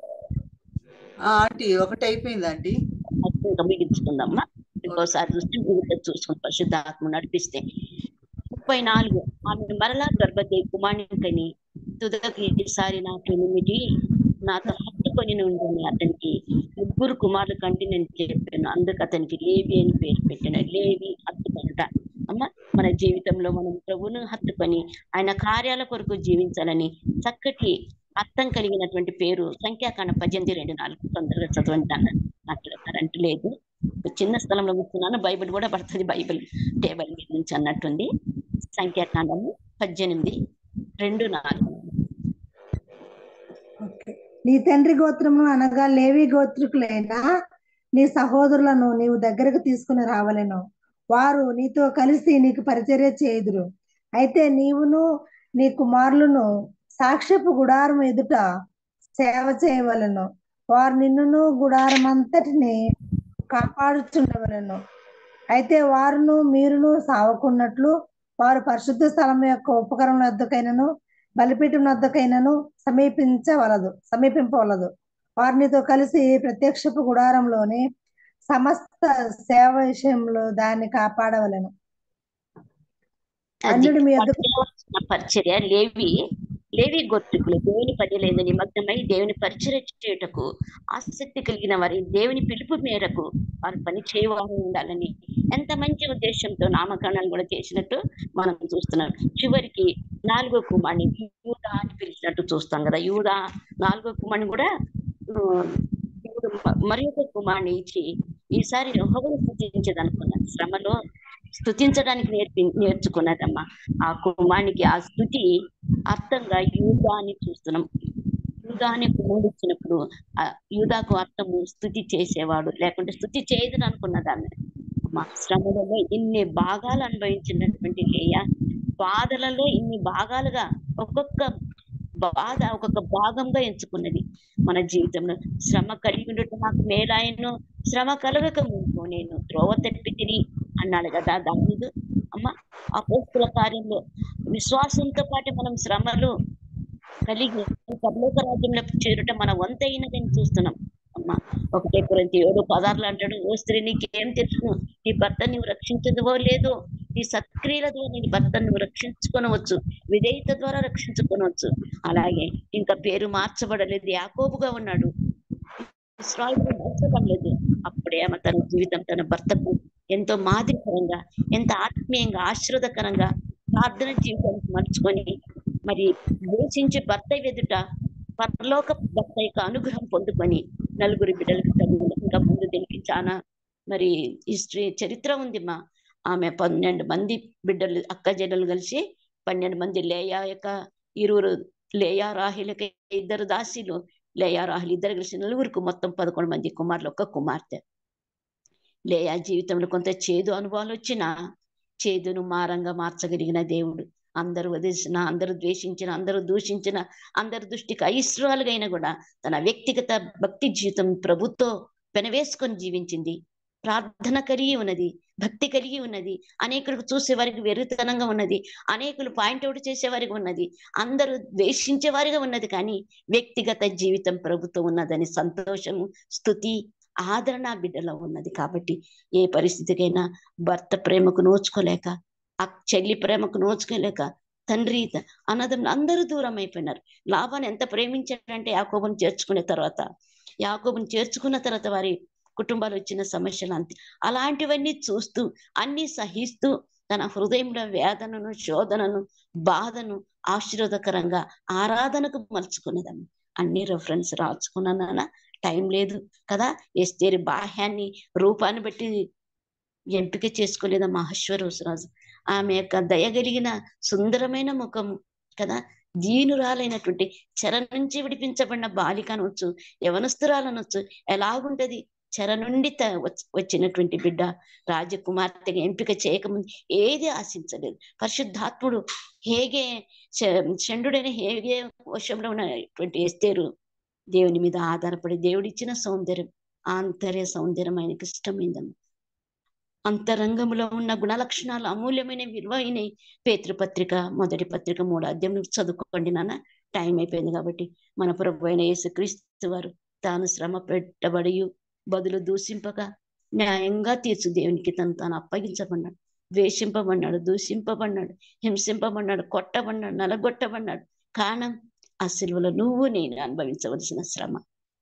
ఆంటీ ఒకటి అయిపోయింది ఆంటీ. ఇంకా మిగిల్చుకుందమ్మా. ఇంకోసారి చూస్తే మిగతా చూసుకుని పరిశుద్ధాత్మ నడిపిస్తే. ముప్పై నాలుగు ఆమె మరలా గర్భవతి కుమారుని కని తుదకి ఈసారి నాకు ఎనిమిది నాతో హత్తుకొని ఉండని అతనికి ముగ్గురు కుమారులు కంటే నేను చెప్పాను. అందుకు అతనికి లేవి అని పేరు పెట్టాను. లేవి హత్తుకొనుట. అమ్మ మన జీవితంలో మనం ప్రభువును హత్తుకొని ఆయన కార్యాల కొరకు జీవించాలని చక్కటి అర్థం కలిగినటువంటి పేరు సంఖ్యాకాండం పద్దెనిమిది రెండు నాలుగు. తొందరగా చదవండి అన్న. అక్కడ కరెంట్ లేదు, చిన్న స్థలంలో కూర్చున్నాను. బైబిల్ కూడా పడుతుంది, బైబిల్ టేబుల్ మీద నుంచి అన్నట్టుంది. సంఖ్యాకాండము పద్దెనిమిది రెండు నాలుగు. నీ తండ్రి గోత్రము అనగా లేవి గోత్రికులైన నీ సహోదరులను నీవు దగ్గరకు తీసుకుని రావలెను. వారు నీతో కలిసి నీకు పరిచర్య చేయుదురు. అయితే నీవును నీ కుమారులను సాక్ష్యపు గుడారం ఎదుట సేవ చేయవలెను. వారు నిన్నును గుడారం అంతటిని కాపాడుచుండవలెను. అయితే వారును మీరును సావకున్నట్లు వారు పరిశుద్ధ స్థలం యొక్క ఉపకరణం వద్దకైనను బలిపీఠం వద్దకైనను సమీపించవలదు సమీపింపవలదు. వారినితో కలిసి ప్రత్యక్షపు గుడారంలోని సమస్త సేవ విషయంలో దాన్ని కాపాడవలెను. అన్యుడు మీ యొద్దకు పరిచర్య లేవి లేవి గోత్రికులు దేవుని పనిలేదు నిమగ్నమై దేవుని పరిచర్య చేయుటకు ఆసక్తి కలిగిన వారి దేవుని పిలుపు మేరకు వారు పని చేయవారు ఉండాలని ఎంత మంచి ఉద్దేశంతో నామకరణాలు కూడా చేసినట్టు మనం చూస్తున్నాం. చివరికి నాలుగో కుమారుని యూదా అని పిలిచినట్టు చూస్తాం కదా. యూదా నాలుగో కుమారుని కూడా మరి ఒక కుమారుని ఇచ్చి ఈసారి యెహోవాను స్తుతించదనుకున్నాను. శ్రమలో స్తుతించడానికి నేర్పి నేర్చుకున్నదమ్మా. ఆ కుమారునికి ఆ స్తుతి అర్థంగా యూదా అని చూస్తున్నాం. యూదా అని కుమారుడు ఇచ్చినప్పుడు ఆ యూదాకు అర్థము స్తుతి చేసేవాడు, లేకుంటే స్తుతి చేయదని అనుకున్నదాన్ని. మా శ్రమలలో ఇన్ని భాగాలు అనుభవించినటువంటి లేయ బాధలలో ఇన్ని భాగాలుగా ఒక్కొక్క బాధ ఒక్కొక్క భాగంగా ఎంచుకున్నది. మన జీవితంలో శ్రమ కలిగి ఉండటం నాకు మేలాయను, శ్రమ కలగక ముందు నేను త్రోవ తప్పి తిని అన్నాడు కదా దావీదు. అమ్మ అపోస్తుల కార్యంలో విశ్వాసంతో పాటు మనం శ్రమలు కలిగి పరలోక రాజ్యంలో చేరటం మన వంతైనదని చూస్తున్నాం. అమ్మ ఒకటే కొరింథీ ఏడు పదార్లు అంటాడు, ఓ స్త్రీ నీకేం తెలుసు, నీ భర్త నువ్వు రక్షించదువో లేదో, నీ సత్క్రియల ద్వారా నీ భర్త నువ్వు రక్షించుకొనవచ్చు, విధేయత ద్వారా రక్షించుకొనవచ్చు. అలాగే ఇంకా పేరు మార్చబడలేదు, యాకోబుగా ఉన్నాడు, ఇశ్రాయేలు మార్చబడలేదు. అప్పుడే ఆమె తన జీవితం తన భర్తకు ఎంతో మాదిరికరంగా, ఎంత ఆత్మీయంగా, ఆశీర్వదకరంగా ప్రార్థన జీవితానికి మలుచుకొని మరి ద్వేషించి భర్త ఎదుట పరలోక భర్త యొక్క అనుగ్రహం పొందుకొని నలుగురి బిడ్డలకు తల్లి. ఇంకా ముందు దీనికి చాలా మరి హిస్టరీ చరిత్ర ఉంది మా. ఆమె పన్నెండు మంది బిడ్డలు అక్క చెల్లెలు కలిసి పన్నెండు మంది లేయా యొక్క ఇరువురు లేయా రాహిలకి ఇద్దరు దాసీలు, లేయా రాహిలు ఇద్దరు కలిసి నలుగురికి మొత్తం పదకొండు మంది కుమారులు, ఒక్క కుమార్తె. లేయా జీవితంలో కొంత చేదు అనుభవాలు వచ్చినా చేదును మారంగా మార్చగలిగిన దేవుడు. అందరూ వదిలిసిన, అందరూ ద్వేషించిన, అందరూ దూషించిన, అందరి దృష్టికి అయిష్ట్రాలుగైనా కూడా తన వ్యక్తిగత భక్తి జీవితం ప్రభుతో పెనవేసుకొని జీవించింది. ప్రార్థన కలిగి ఉన్నది, భక్తి కలిగి ఉన్నది, అనేకులకు చూసే వారికి వెర్రితనంగా ఉన్నది, అనేకులు పాయింట్అవుట్ చేసేవారిగా ఉన్నది, అందరూ ద్వేషించే వారిగా ఉన్నది. కానీ వ్యక్తిగత జీవితం ప్రభుత్వం ఉన్నదని సంతోషము, స్తుతి, ఆదరణ ఆ బిడ్డలో ఉన్నది. కాబట్టి ఏ పరిస్థితికైనా భర్త ప్రేమకు నోచుకోలేక, ఆ చెల్లి ప్రేమకు నోచుకోలేక, తండ్రి అన్నదమ్ములు అందరూ దూరం అయిపోయినారు. లాబాను ఎంత ప్రేమించాడంటే యాకోబుని చేర్చుకునే తర్వాత, యాకోబుని చేర్చుకున్న తర్వాత వారి కుటుంబాలు వచ్చిన సమస్యలు అంతే. అలాంటివన్నీ చూస్తూ అన్ని సహిస్తూ తన హృదయంలో వేదనను, శోధనను, బాధను ఆశీర్వాదకరంగా ఆరాధనకు మలుచుకున్నదమ్మ. అన్ని రెఫరెన్స్ రాసుకున్నానా, టైం లేదు కదా. ఎస్తేరు బాహ్యాన్ని రూపాన్ని బట్టి ఎంపిక చేసుకోలేదమ్మా అహశ్వరోషరాజు. ఆమె యొక్క దయగలిగిన సుందరమైన ముఖము కదా, దీనురాలైనటువంటి చెర నుంచి విడిపించబడిన బాలిక అనొచ్చు, యవనస్తురాలనొచ్చు, ఎలాగుంటది చెర నుండి వచ్చినటువంటి బిడ్డ రాజకుమార్తెగా ఎంపిక చేయకముందు ఏది ఆశించలేదు. పరిశుద్ధాత్ముడు హేగే చండుడైన హేగే వశంలో ఉన్నటువంటి ఎస్తేరు దేవుని మీద ఆధారపడి దేవుడిచ్చిన సౌందర్యం, ఆంతర్య సౌందర్యం ఆయనకి ఇష్టమైందమ్మ. అంతరంగంలో ఉన్న గుణ లక్షణాలు అమూల్యమైన విలువైన పేతృపత్రిక మొదటి పత్రిక మూడు అధ్యాయం చదువుకోండి నాన్న. టైం అయిపోయింది కాబట్టి. మన ప్రభు అయిన యేసుక్రీస్తు వారు తాను శ్రమ పెట్టబడి బదులు దూషింపక న్యాయంగా తీర్చు దేవునికి తను తాను అప్పగించబడినాడు, ద్వేషింపబడినాడు, దూషింపబడినాడు, హింసింపబడినాడు, కొట్టబడినాడు, నలగొట్టబడినాడు. కారణం ఆ సిలువలో నువ్వు నేను అనుభవించవలసిన శ్రమ.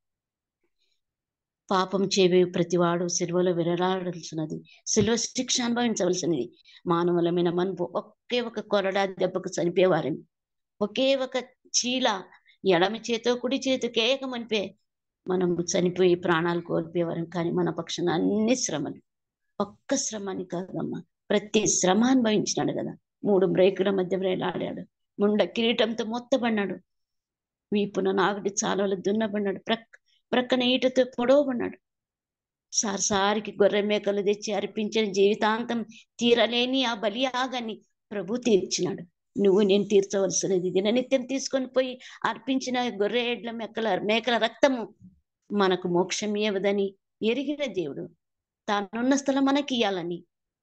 పాపం చేవే ప్రతివాడు సిలువలో విరలాడాల్సినది, సిలువ శిక్ష అనుభవించవలసినది. మానవులమైన మనపు ఒకే ఒక కొరడా దెబ్బకు చనిపోయేవారని, ఒకే ఒక చీల ఎడమ చేతో కుడి చేతో కేకమనిపే మనం చనిపోయి ప్రాణాలు కోల్పోయేవారం. కానీ మన పక్షాన అన్ని శ్రమలు, ఒక్క శ్రమని కాదమ్మా, ప్రతి శ్రమ అనుభవించినాడు కదా. మూడు బ్రేకుల మధ్య వేలాడాడు, ముండ కిరీటంతో మొత్తబడినాడు, వీపున నాగటి చాలవలు దున్నబడినాడు, ప్రక్ ప్రక్కన ఈటతో పొడవబడినాడు. సారిసారికి గొర్రె మేకలు తెచ్చి అర్పించిన జీవితాంతం తీరలేని ఆ బలియాగాన్ని ప్రభు తీర్చినాడు. నువ్వు నేను తీర్చవలసినది దిననిత్యం తీసుకొని పోయి అర్పించిన గొర్రె ఎడ్ల మేకల మేకల రక్తము మనకు మోక్షం ఇవ్వదని ఎరిగిన దేవుడు తానున్న స్థలం మనకి ఇయ్యాలని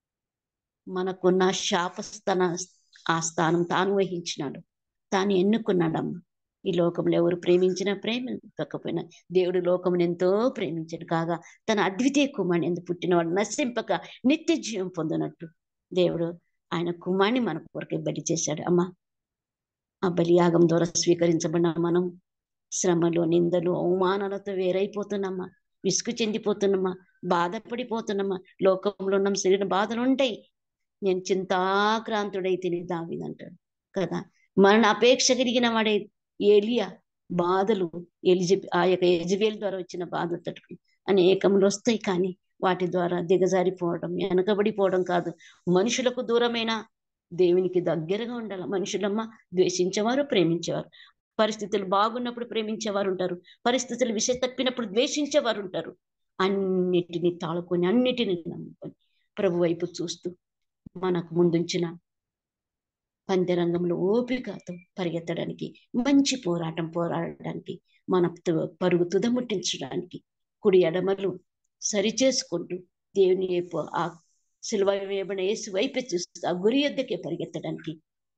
మనకున్న శాపస్థాన ఆ స్థానం తాను వహించినాడు, తాను ఎన్నుకున్నాడమ్మ. ఈ లోకంలో ఎవరు ప్రేమించినా ప్రేమించకపోయినా దేవుడు లోకమును ఎంతో ప్రేమించాడు కాగా తన అద్వితీయ కుమారుని ఎందుకు పుట్టినవాడు నశింపక నిత్య జీవం పొందినట్టు దేవుడు ఆయన కుమారుని మన కొరకే బలి చేశాడు. అమ్మ, ఆ బలియాగం ద్వారా స్వీకరించబడిన మనం శ్రమలు, నిందలు, అవమానాలతో వేరైపోతున్నామా, విసుగు చెందిపోతున్నామా, బాధపడిపోతున్నామా. లోకంలో ఉన్న శరీర బాధలు ఉంటాయి. నేను చింతాక్రాంతుడైతే దావీదంటాడు కదా. మరణ అపేక్ష కలిగిన వాడే ఏలియా బాధలు ఎలిజి ఆ యొక్క యెజబెల్ ద్వారా వచ్చిన బాధ తట్టుకుని అనేకములు వస్తాయి. కానీ వాటి ద్వారా దిగజారిపోవడం, వెనకబడిపోవడం కాదు. మనుషులకు దూరమైన దేవునికి దగ్గరగా ఉండాలి. మనుషులమ్మ ద్వేషించేవారు, ప్రేమించేవారు. పరిస్థితులు బాగున్నప్పుడు ప్రేమించేవారు ఉంటారు, పరిస్థితులు విష తప్పినప్పుడు ద్వేషించేవారు ఉంటారు. అన్నిటిని తాళుకొని అన్నిటిని నమ్ముకొని ప్రభు వైపు చూస్తూ మనకు ముందుంచిన పందెరంగంలో ఓపికతో పరిగెత్తడానికి, మంచి పోరాటం పోరాడడానికి, మన పరుగు తుదముట్టించడానికి కుడి ఎడమలు సరిచేసుకుంటూ దేవుని వైపు ఆ సిలువ వేయబడిన యేసు వైపే చూస్తూ ఆ గురి యొద్దకే పరిగెత్తడానికి,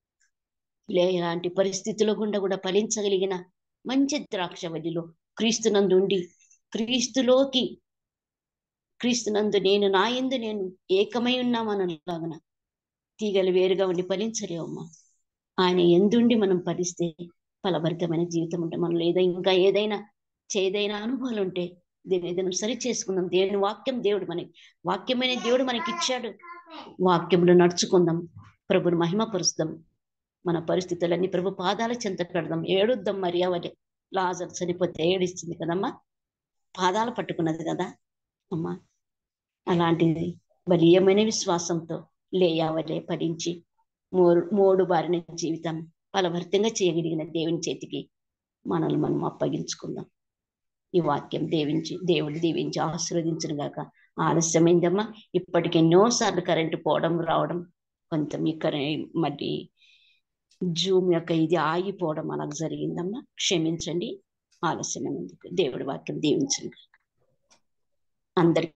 లేలాంటి పరిస్థితుల్లో గుండా కూడా ఫలించగలిగిన మంచి ద్రాక్షవల్లిలో క్రీస్తునందు ఉండి క్రీస్తులోకి క్రీస్తునందు నేను నా యందు నేను ఏకమై ఉన్నామనలాగన తీగలు వేరుగా ఉండి ఫలించలేవమ్మా. ఆయన ఎందుండి మనం ఫలిస్తే ఫలభరితమైన జీవితం ఉంటే మనం లేదా ఇంకా ఏదైనా చేదైన అనుభవాలు ఉంటే దీని ఏదైనా సరి చేసుకుందాం. దేవుని వాక్యం దేవుడు మనకి వాక్యమైన దేవుడు మనకి ఇచ్చాడు. వాక్యంలో నడుచుకుందాం, ప్రభుని మహిమపరుస్తాం. మన పరిస్థితులన్నీ ప్రభు పాదాల చెంత పెడదాం, ఏడుద్దాం. మరి అవలే లాజరు చనిపోతే ఏడిస్తుంది కదమ్మా, పాదాలు పట్టుకున్నది కదా అమ్మా. అలాంటిది బలీయమైన విశ్వాసంతో లేయావలే ఫలించి మూడు మూడు బారిన జీవితం ఫలభరితంగా చేయగలిగిన దేవుని చేతికి మనల్ని మనం అప్పగించుకుందాం. ఈ వాక్యం దీవించి దేవుడు దీవించి ఆశీర్వదించిన గాక. ఆలస్యమైందమ్మా, ఇప్పటికి ఎన్నోసార్లు కరెంటు పోవడం రావడం, కొంత మీ కరె మరి జూమ్ యొక్క ఇది ఆగిపోవడం అలా జరిగిందమ్మా, క్షమించండి ఆలస్యమైనందుకు. దేవుడి వాక్యం దీవించండి అందరికి.